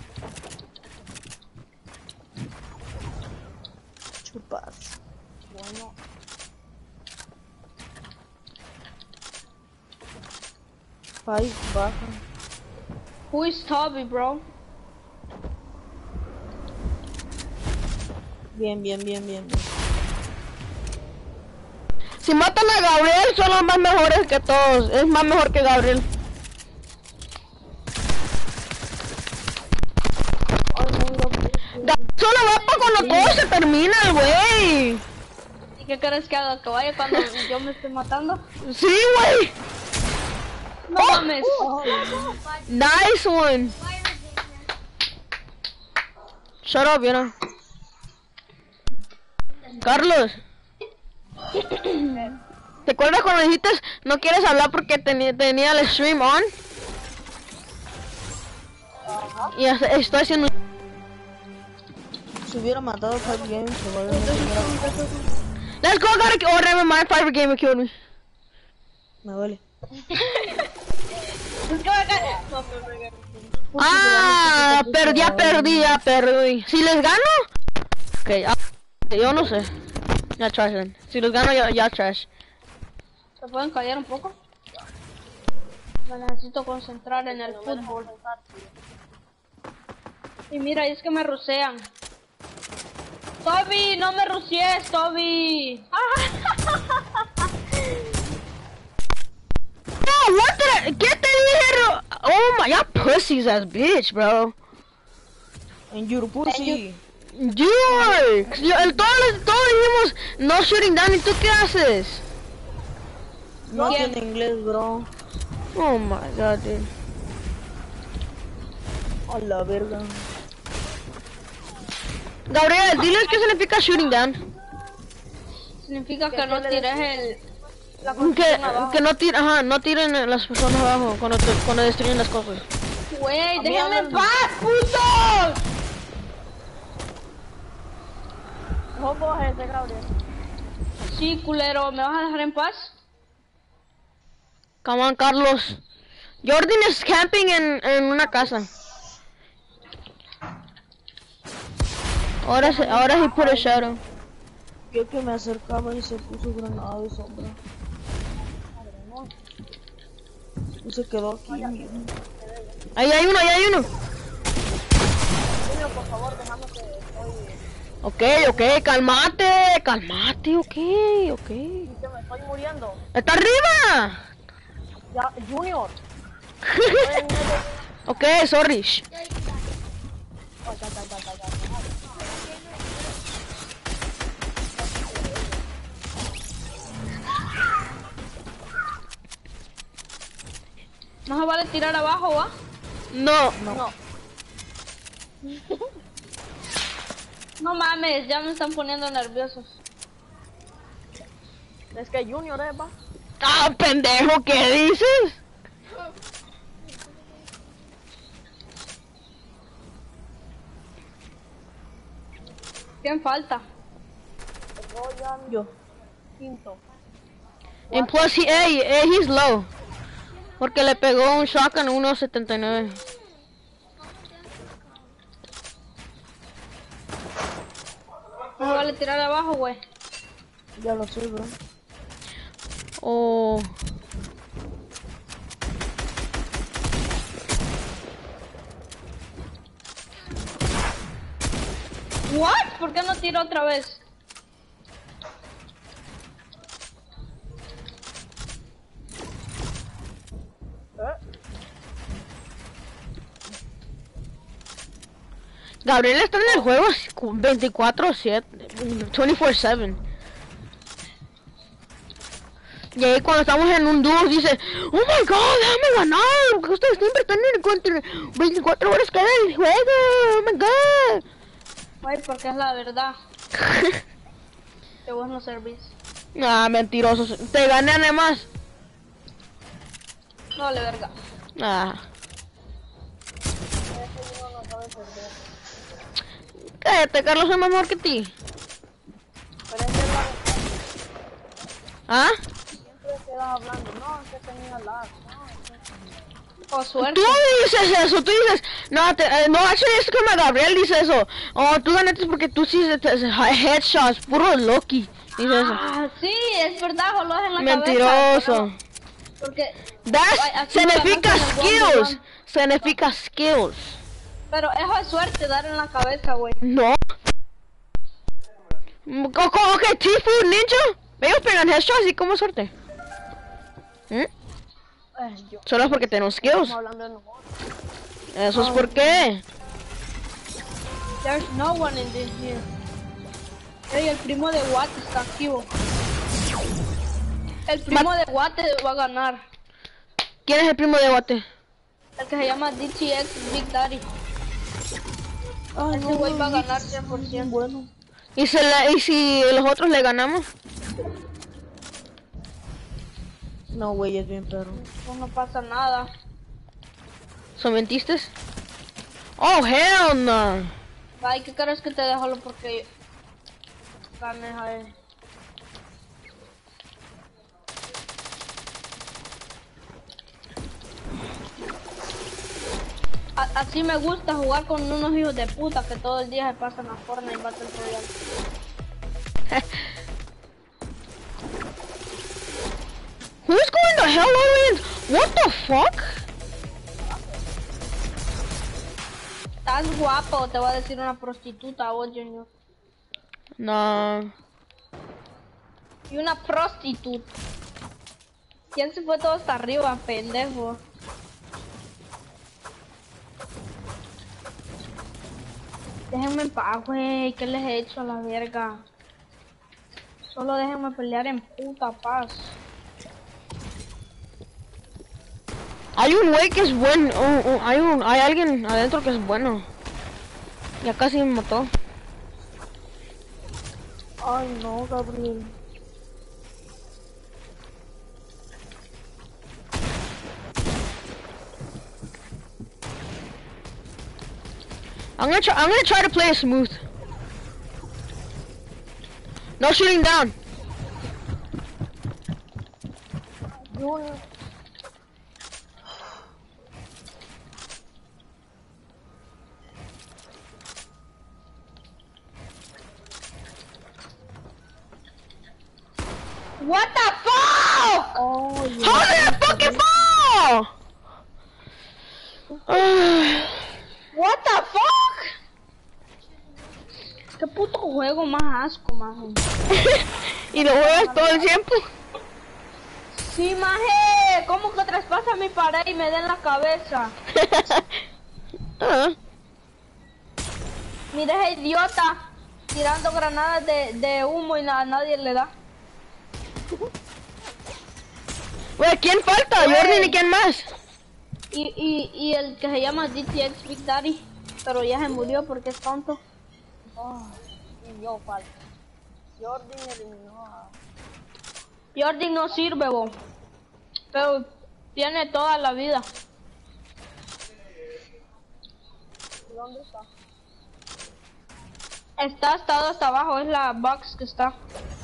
Chupas. Bueno. Fight baja. Who is Toby, bro? Bien, bien, bien, bien. Si matan a Gabriel, son los más mejores que todos. Es más mejor que Gabriel. Solo va para cuando todo se termina, el güey. ¿Y qué crees que haga? ¿Que vaya cuando yo me esté matando? Sí, güey. No mames. Nice one. Shut up, you know. Carlos. ¿Te acuerdas cuando dijiste no quieres hablar porque tenía el stream on? Y estoy haciendo... Si hubiera matado a Fight Gamer, probablemente hubiera... Let's go, gotta... Oh, never mind, Fiverr Gamer killed me. Me duele. Ah, pero ya perdí. Si les gano... Ok, yo no sé. Ya trashen. Si los gano, ya trash. ¿Se pueden callar un poco? Me necesito concentrar en el fútbol. Y mira, es que me rusean. Toby, no me rusees, Toby. No, what the... ¿Qué te dijeron? Oh my... Y'all pussies ass bitch, bro. En Yurupusi. Todos dijimos no shooting down. ¿Y tú qué haces? No tiene inglés, bro. Oh my god, dude. A la verga. Gabriel, diles qué significa shooting down. Significa que no tires el... Que no tiren, no tiren las personas abajo cuando destruyen las cosas. Güey, déjenme en paz, putos. No coges ese, Gabriel. Sí, culero, ¿me vas a dejar en paz? Come on, Carlos. Jordan es camping en una casa. Ahora he put a shadow. Yo que me acercaba y se puso granada de sombra. Y se quedó aquí. Ahí hay uno. Por favor, déjame que estoy... Ok, calmate, ok. Que me estoy muriendo. ¡Está arriba! Ya, Junior. Ok, sorry. No se vale tirar abajo, ¿va? No. No mames, ya me están poniendo nerviosos. Es que Junior, va. Ah, pendejo, ¿qué dices? ¿Quién falta? Yo. Quinto. And plus, he's low. Porque le pegó un shotgun 1.79. No se vale tirar abajo, güey. Ya lo sé, bro. Oh. What? ¿Por qué no tiro otra vez? Gabriel está en el juego 24/7, 24/7. Y ahí cuando estamos en un dúo dice, oh my god, déjame ganar, porque ustedes siempre están en 24 horas cada el juego, oh my god. Güey, porque es la verdad. Que vos no servís. Ah, mentirosos, te gané además. No vale verga. Ah. Cállate, Carlos es mejor que ti. Pero es que la ¿Ah? siempre quedas hablando, no, es que tenía lag, no, es que... O suerte. Tú dices eso, tú dices, no, no, actually es como Gabriel dice eso. Oh, tú ganaste porque tú sí headshots, puro Loki. Dice eso. Ah, sí, es verdad, solo es en la Mentiroso. cabeza. Porque... That's, Ay, aquí significa me ganaste en el skills. Wonder Significa skills. Pero eso es suerte, dar en la cabeza, güey. No. Ok, T-Food Ninja. Ellos pegan headshots y como suerte. ¿Mm? Yo, Solo es porque tenemos skills. estamos hablando de nosotros. Eso es por qué. There's no one in this here. Ey, el primo de Watt está activo. El primo de Watt va a ganar. ¿Quién es el primo de Guate? El que se llama DTX Big Daddy. Ese güey va a ganar 100%. Bueno. ¿Y si los otros le ganamos? No, güey, es bien perro. Pues no pasa nada. ¿Son mentistes? Oh, hell no. Ay, ¿qué crees que te dejo porque ganes a él? Así me gusta jugar con unos hijos de puta que todo el día se pasan a Fortnite y Battle Royale. Who's going to hell Orleans? What the fuck? Estás guapo, te va a decir una prostituta, vos, Junior. No. Y una prostituta. ¿Quién se fue todo hasta arriba, pendejo? Déjenme en paz, güey. ¿Qué les he hecho a la verga? Solo déjenme pelear en puta paz. Hay un güey que es bueno. Hay alguien adentro que es bueno. Ya casi me mató. Ay, no, Gabriel. I'm gonna try to play it smooth. No shooting down. Junior. What the fuck? Oh, yeah. How did it fucking fall? What the fuck? Qué puto juego más asco, maje. Y lo juegas todo el tiempo. Sí, maje. ¿Cómo que traspasa mi pared y me da en la cabeza? Ah. Mira ese idiota tirando granadas de humo y a nadie le da. Güey, ¿quién falta? Jordan y quién más. Y el que se llama DTX Big Daddy, pero ya se murió porque es tonto. Oh, y yo falta. Jordan eliminó a... Jordi no sirve, bo. Pero tiene toda la vida. ¿Dónde está? Está hasta abajo, es la box que está.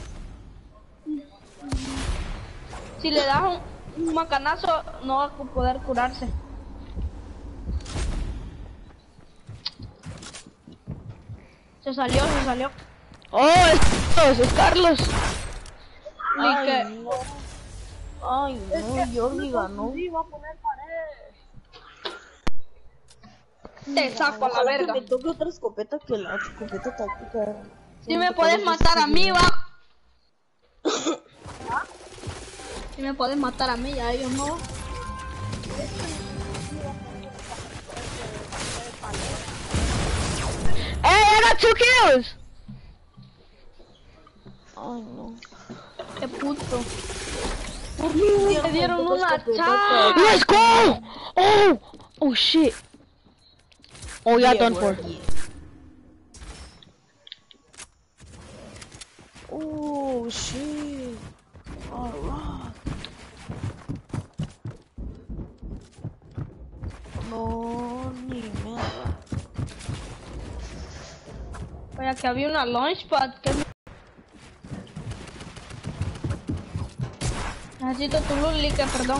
Si le das un macanazo, no va a poder curarse. Se salió. Oh, es Carlos. Ni que... no. Ay, no, Jordi ganó. Sí, va a poner pared. Te saco a la verga. Me toque otra escopeta que la escopeta táctica. Si me puedes matar a mí, va. Si me pueden matar a mí, a ellos no. Hey, I got 2 kills. Ay, no. Qué puto. Me dieron una chapa. Let's go! Oh shit. Oh, yeah, done for. Oh shit. Alright. No, ni mierda. Oye, que había una launchpad. Necesito tu luli, que perdón.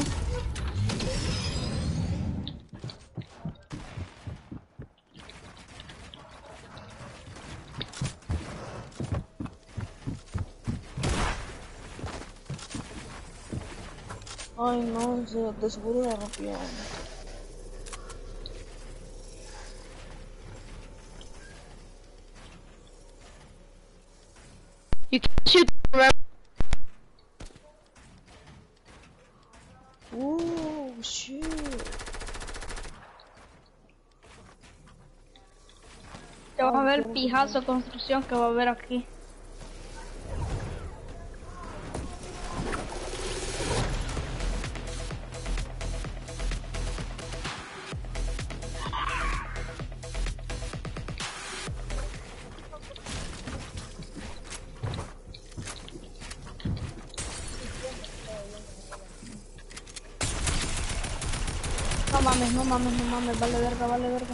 Ay no, de seguro la rompió. You can't shoot. Oh shit. Te vas a ver pijazo construcción que va a haber aquí. No mames, vale verga.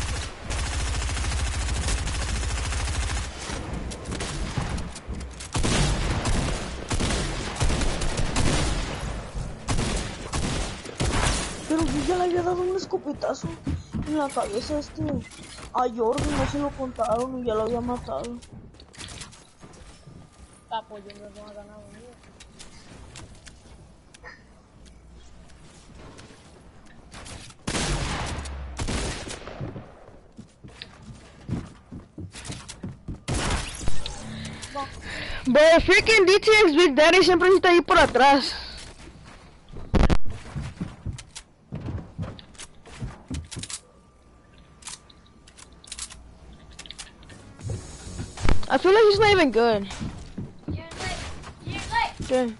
Pero yo ya le había dado un escopetazo en la cabeza a Jordan, no se lo contaron y ya lo había matado. Pues yo no he ganado. Bro, freaking DTX Big Daddy siempre está ahí por atrás. I feel like he's not even good. Okay.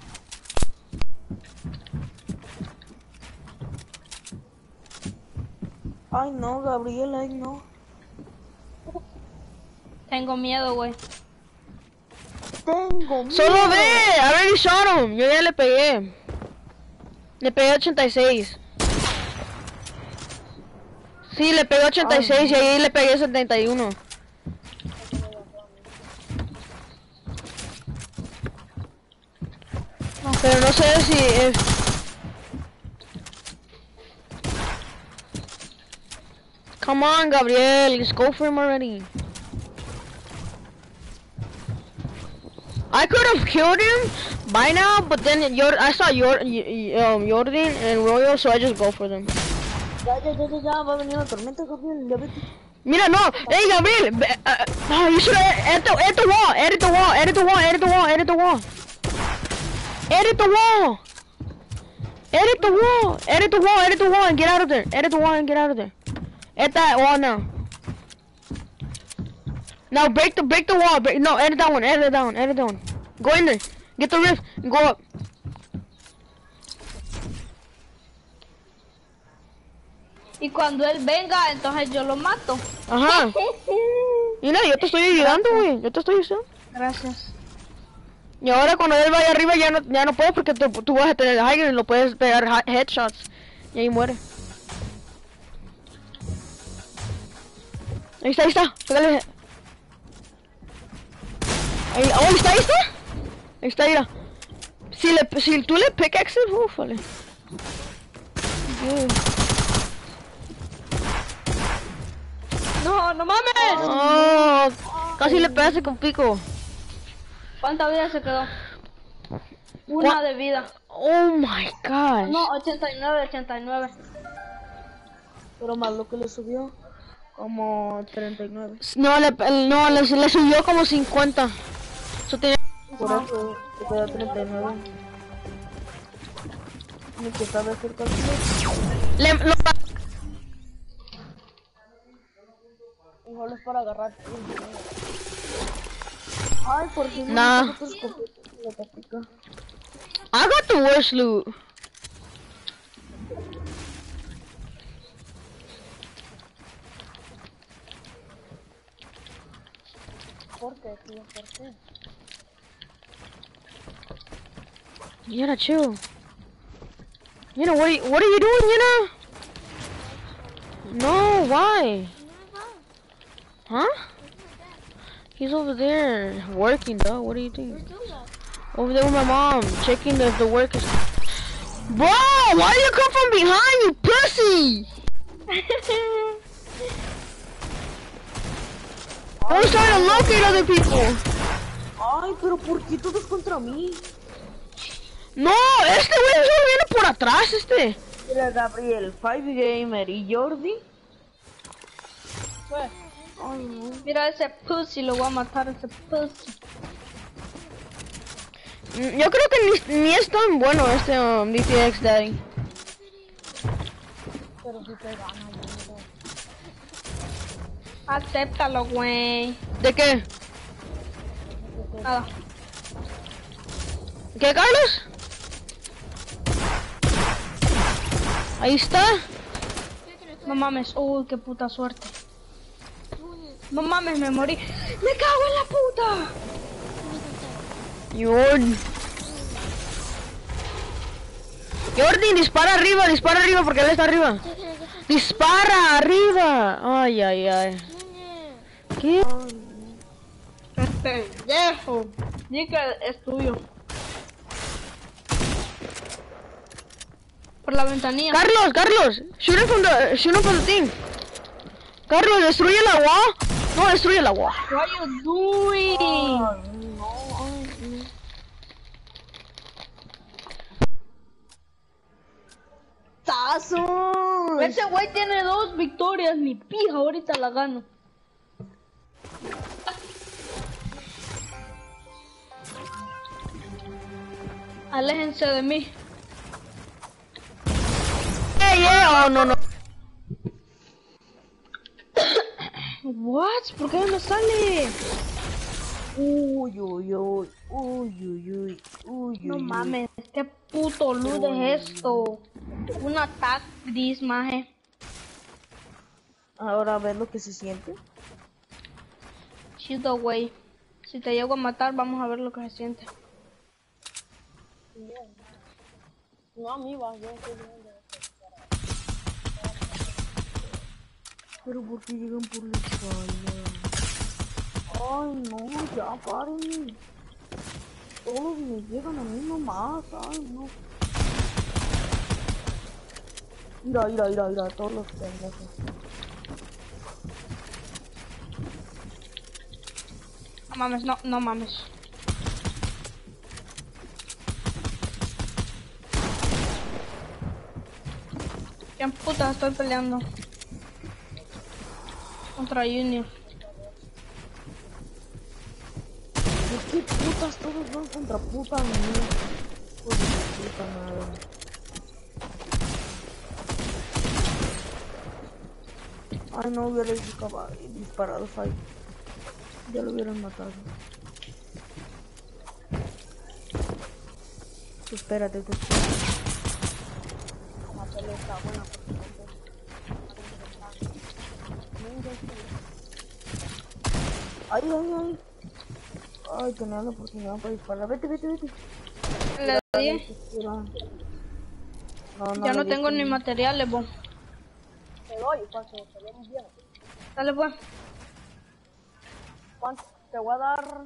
Ay no, Gabriel, ay no. Tengo miedo, güey. Tengo miedo. Solo ve, I already shot him. Yo ya le pegué. Le pegué 86. Sí, le pegué 86 y ahí le pegué 71. Pero no sé si es... Come on, Gabriel, let's go for him already. I could have killed him by now, but then I saw Jordan and Royal, so I just go for them. Ya, va a venir la tormenta, Gabriel, ya vete. Mira, no, hey, Gabriel, no, you should edit the wall, edit the wall, edit the wall, edit the wall, edit the wall. Edit the wall! Edit the wall! Edit the wall, edit the wall and get out of there. Edit the wall and get out of there. Edit that wall now. Now break the wall. No, edit that one, edit that one, edit that one. Go in there. Get the rift and go up. Y cuando él venga, entonces yo lo mato. Ajá. Mira, yo te estoy ayudando, güey. Yo te estoy ayudando. Gracias. Y ahora cuando él vaya arriba ya no puedes porque tú vas a tener el high y lo puedes pegar headshots. Y ahí muere. Ahí está. Pégale. Ahí está. Ahí está, mira. Si tú le pickaxes, ufale. No mames. Oh, casi le pegaste con pico. ¿Cuánta vida se quedó? Una de vida. Oh my gosh. No, 89. Pero más lo que le subió, como 39. No, le subió como 50. Eso tiene... Por eso, se quedó 39. Ni que sabe hacer cálculos. Igual es para agarrar. Ay, por fin. Nah. I got the worst loot. ¿Por qué, tío? ¿Por qué? Yana, chill. Yana, what are you doing, Yana? No, why? Huh? He's over there working, though. What are you doing? Over there with my mom, checking if the work is. Bro, why do you come from behind, you pussy? I was trying to locate other people. Ay, pero ¿por qué todos contra mí? No, este güey solo viene por atrás, este. Mira, Gabriel, Five Gamer y Jordi. Ay, no. Mira ese pussy, lo voy a matar ese pussy. Yo creo que ni es tan bueno este DTX Daddy. Pero si te gana, yo. Acéptalo, güey. ¿De qué? Nada. ¿Qué, Carlos? Ahí está. No mames, uy, qué puta suerte. No mames, me morí. ¡Me cago en la puta! Jordi, dispara arriba porque él está arriba. Dispara arriba. Ay, ay, ay. ¿Qué? ¡Qué pendejo! Di que es tuyo. Por la ventanilla. Carlos, shoot him from the thing. Carlos, destruye la wall. No, destruye la wall. What are you doing? ¡Tazo! Ese güey tiene 2 victorias, mi pija, ahorita la gano. Aléjense de mí. Oh, no. What? ¿Por qué no me sale? Uy. No mames, qué puto luz es esto. Un ataque gris, maje. Ahora a ver lo que se siente. Chido, güey. Si te llego a matar, vamos a ver lo que se siente. No, a mí va, yo estoy viendo. Pero ¿por qué llegan por la espalda? Ay, no, ya paren. Todos me llegan a mí nomás, ay, no. Mira, todos los pendejos. No mames, no mames. ¿Quién puta estoy peleando? Contra Junior. ¿Por qué putas todos van contra puta mía? Pues puta madre. Ay, no hubiera disparado Five. Ya lo hubieran matado. Espérate. La pelea está buena porque Ay, tenía la oportunidad para disparar. Vete. Le di. Ya no tengo ni materiales, vos. Te doy, cuando se veamos bien. Dale, pues. ¿Cuánto? Te voy a dar...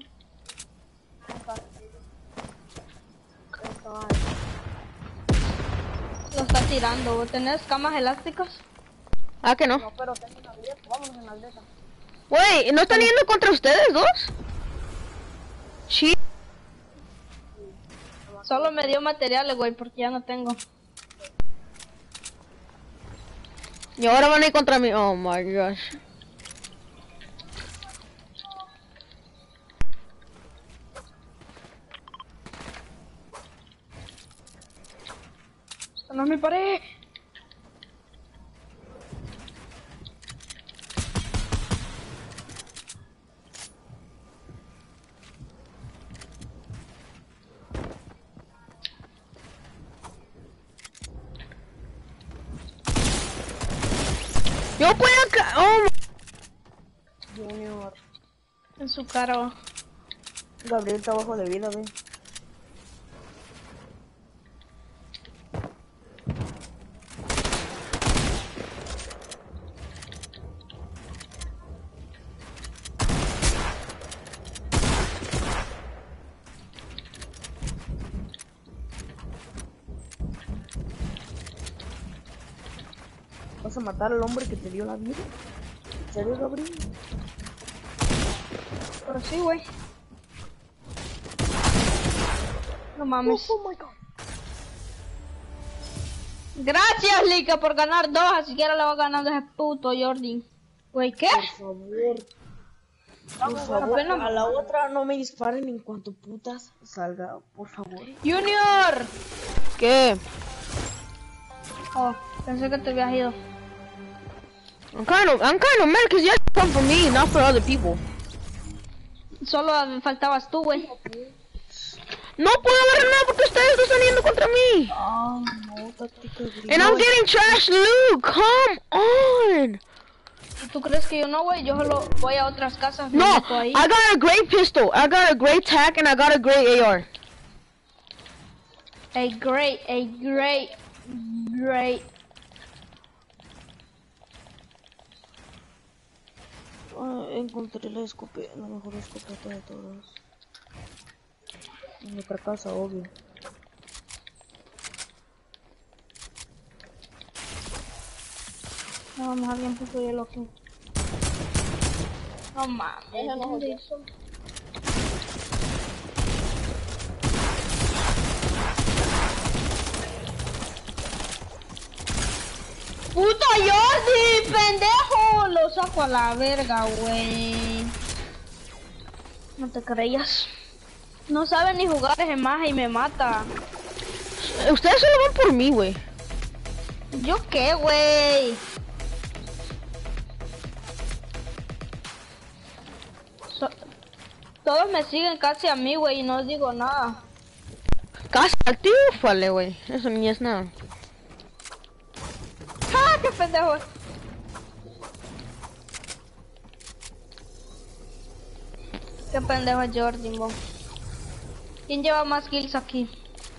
Lo está tirando. ¿Vos tenés camas elásticas? Ah, que no. No, pero tengo una aldea. Vámonos en la aldea. Güey, ¿no están yendo contra ustedes dos? Sí. Solo me dio materiales, güey, porque ya no tengo. Y ahora van a ir contra mí. Oh my gosh. ¡Esta no es mi pared! Yo puedo acá. Oh my... Junior. En su cara. Gabriel está bajo de vida, ve. ¿Vas a matar al hombre que te dio la vida? ¿En serio, Gabriel? Pero sí, güey. No mames. Oh my god. Gracias, Lika, por ganar 2. Así que ahora le va ganando ese puto Jordi. Güey, ¿qué? Por favor, a la otra no me disparen en cuanto putas salga, por favor. Junior. ¿Qué? Oh, pensé que te habías ido. I'm kind of mad because you have to come for me, not for other people. Solo faltabas tú, güey. No puedo agarrar nada porque ustedes están yendo contra mí. Ay, no, táctica gris. And I'm getting trash loot. Come on. ¿Tú crees que yo no, güey? Yo solo voy a otras casas. me No, meto ahí. I got a great pistol. I got a great tac and I got a great AR. A great. Encontré la escopeta, la mejor escopeta de todas. En otra casa, obvio. No, vamos a alguien puso hielo aquí. No mames. ¿Dónde hizo? ¡Puto Jordi, pendejo! Lo saco a la verga, güey. No te creías. No sabe ni jugar ese maje y me mata. Ustedes solo van por mí, güey. ¿Yo qué, güey? Todos me siguen casi a mí, güey, y no digo nada. Casi al tío, fale, güey. Eso ni es nada. ¡Ah, qué pendejo! Qué pendejo es Jordi, bo. ¿Quién lleva más kills aquí?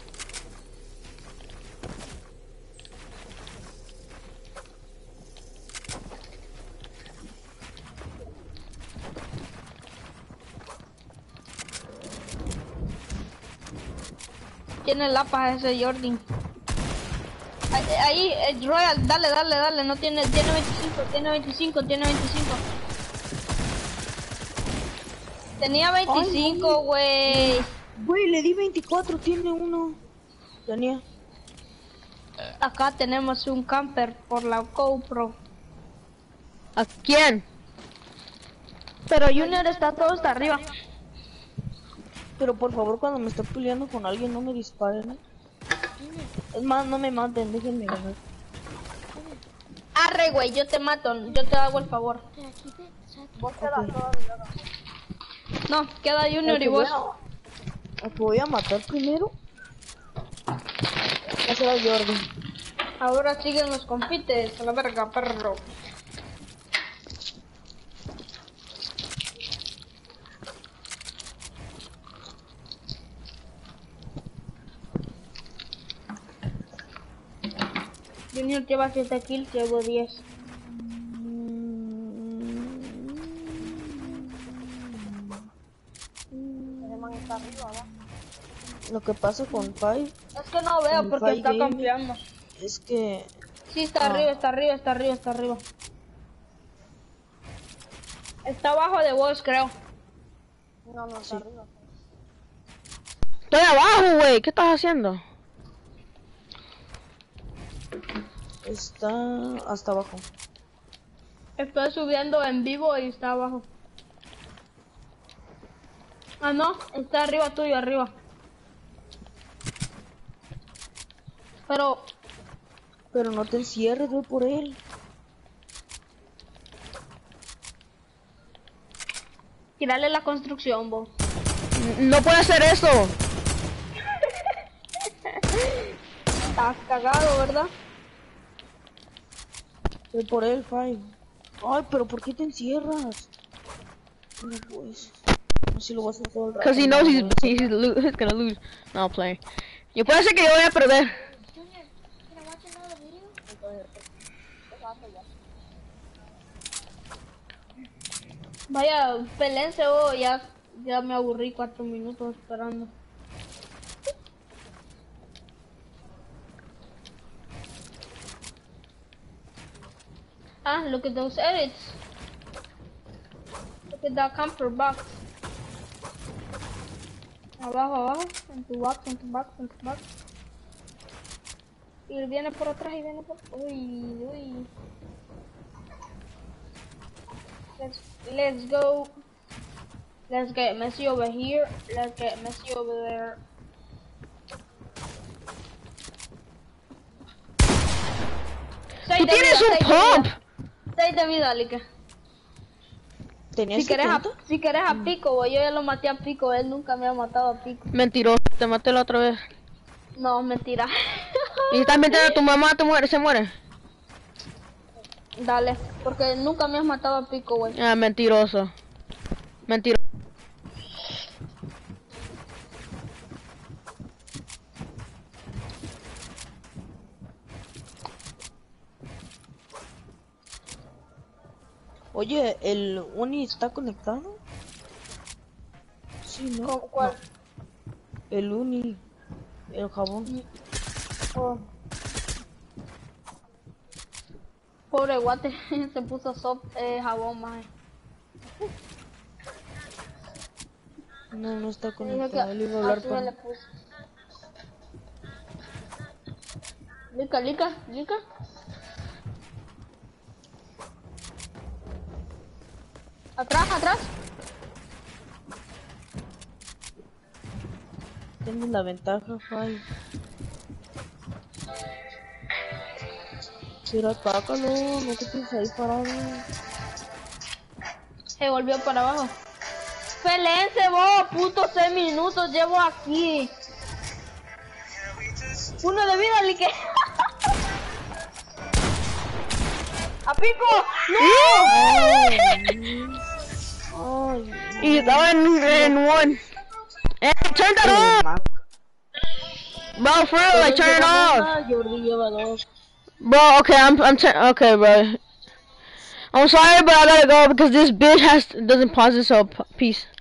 Tiene lapas ese Jordi. Ahí, Royal, dale, no tiene 25. Tenía 25, güey. Güey, le di 24, tiene uno. Tenía. Acá tenemos un camper por la GoPro. ¿A quién? Pero Junior está todo hasta arriba. Pero por favor, cuando me esté peleando con alguien, no me disparen, ¿eh? Es más, no me maten, déjenme ganar. Arre, güey, yo te mato, yo te hago el favor. No, queda Junior y vos. ¿A que voy a matar primero? Va a ser a Jordi. Ahora siguen los compites, a la verga, perro. Junior lleva 7 kills, llevo 10. Lo que pasa con Five Es que no veo Con porque Five está Gaming. campeando. es que... Sí, está arriba. Está abajo de vos, creo. Sí. Estoy abajo, güey. ¿Qué estás haciendo? Está hasta abajo. Estoy subiendo en vivo y está abajo. Ah, no, está arriba tuyo, arriba. Pero no te encierres, voy por él. Tirarle la construcción, vos. No puede hacer eso. Estás cagado, ¿verdad? Voy por él, Five. Ay, pero ¿por qué te encierras? No, pues. Así lo vas a hacer todo el rato. Cause he knows he's gonna lose. No, I'm playing. Yo puede ser que yo voy a perder. Junior, can I watch another video? Vaya, pelense vos, ya me aburrí 4 minutos esperando. Ah, look at those edits. Look at that camper box. Abajo, abajo, en tu box. Y viene por atrás y viene por... Uy. Let's go. Let's get Messi over here. Let's get Messi over there. Tú tienes un pump. 6 de vida, Lique. ¿Tenías Si querés, 70? si querés a Pico, güey, yo ya lo maté a Pico, él nunca me ha matado a Pico. Mentiroso, te maté la otra vez. No, mentira. Y estás mintiendo, tu mamá se muere. Dale, porque nunca me has matado a Pico, güey. Ah, mentiroso. Mentiroso. Oye, ¿el Uni está conectado? Sí, ¿no? ¿Cuál? El Uni, el jabón. Oh. Pobre guate, se puso soft jabón, más. No está Dije que conectado, le iba a hablar así para... le puse. Lica. Atrás. Tengo la ventaja, Fai. Pero atácalo, no te quedes ahí parado. Se volvió para abajo. Pelense vos, puto 6 minutos llevo aquí. 1 de vida, Lique. ¡A Pico! ¡No! Ay, Y estaba en one. Turn that off! Bro, for real, like, turn it off! Jordi lleva 2. Bro, okay, okay, bro. I'm sorry, but I gotta go because this bitch doesn't pause this up. Peace.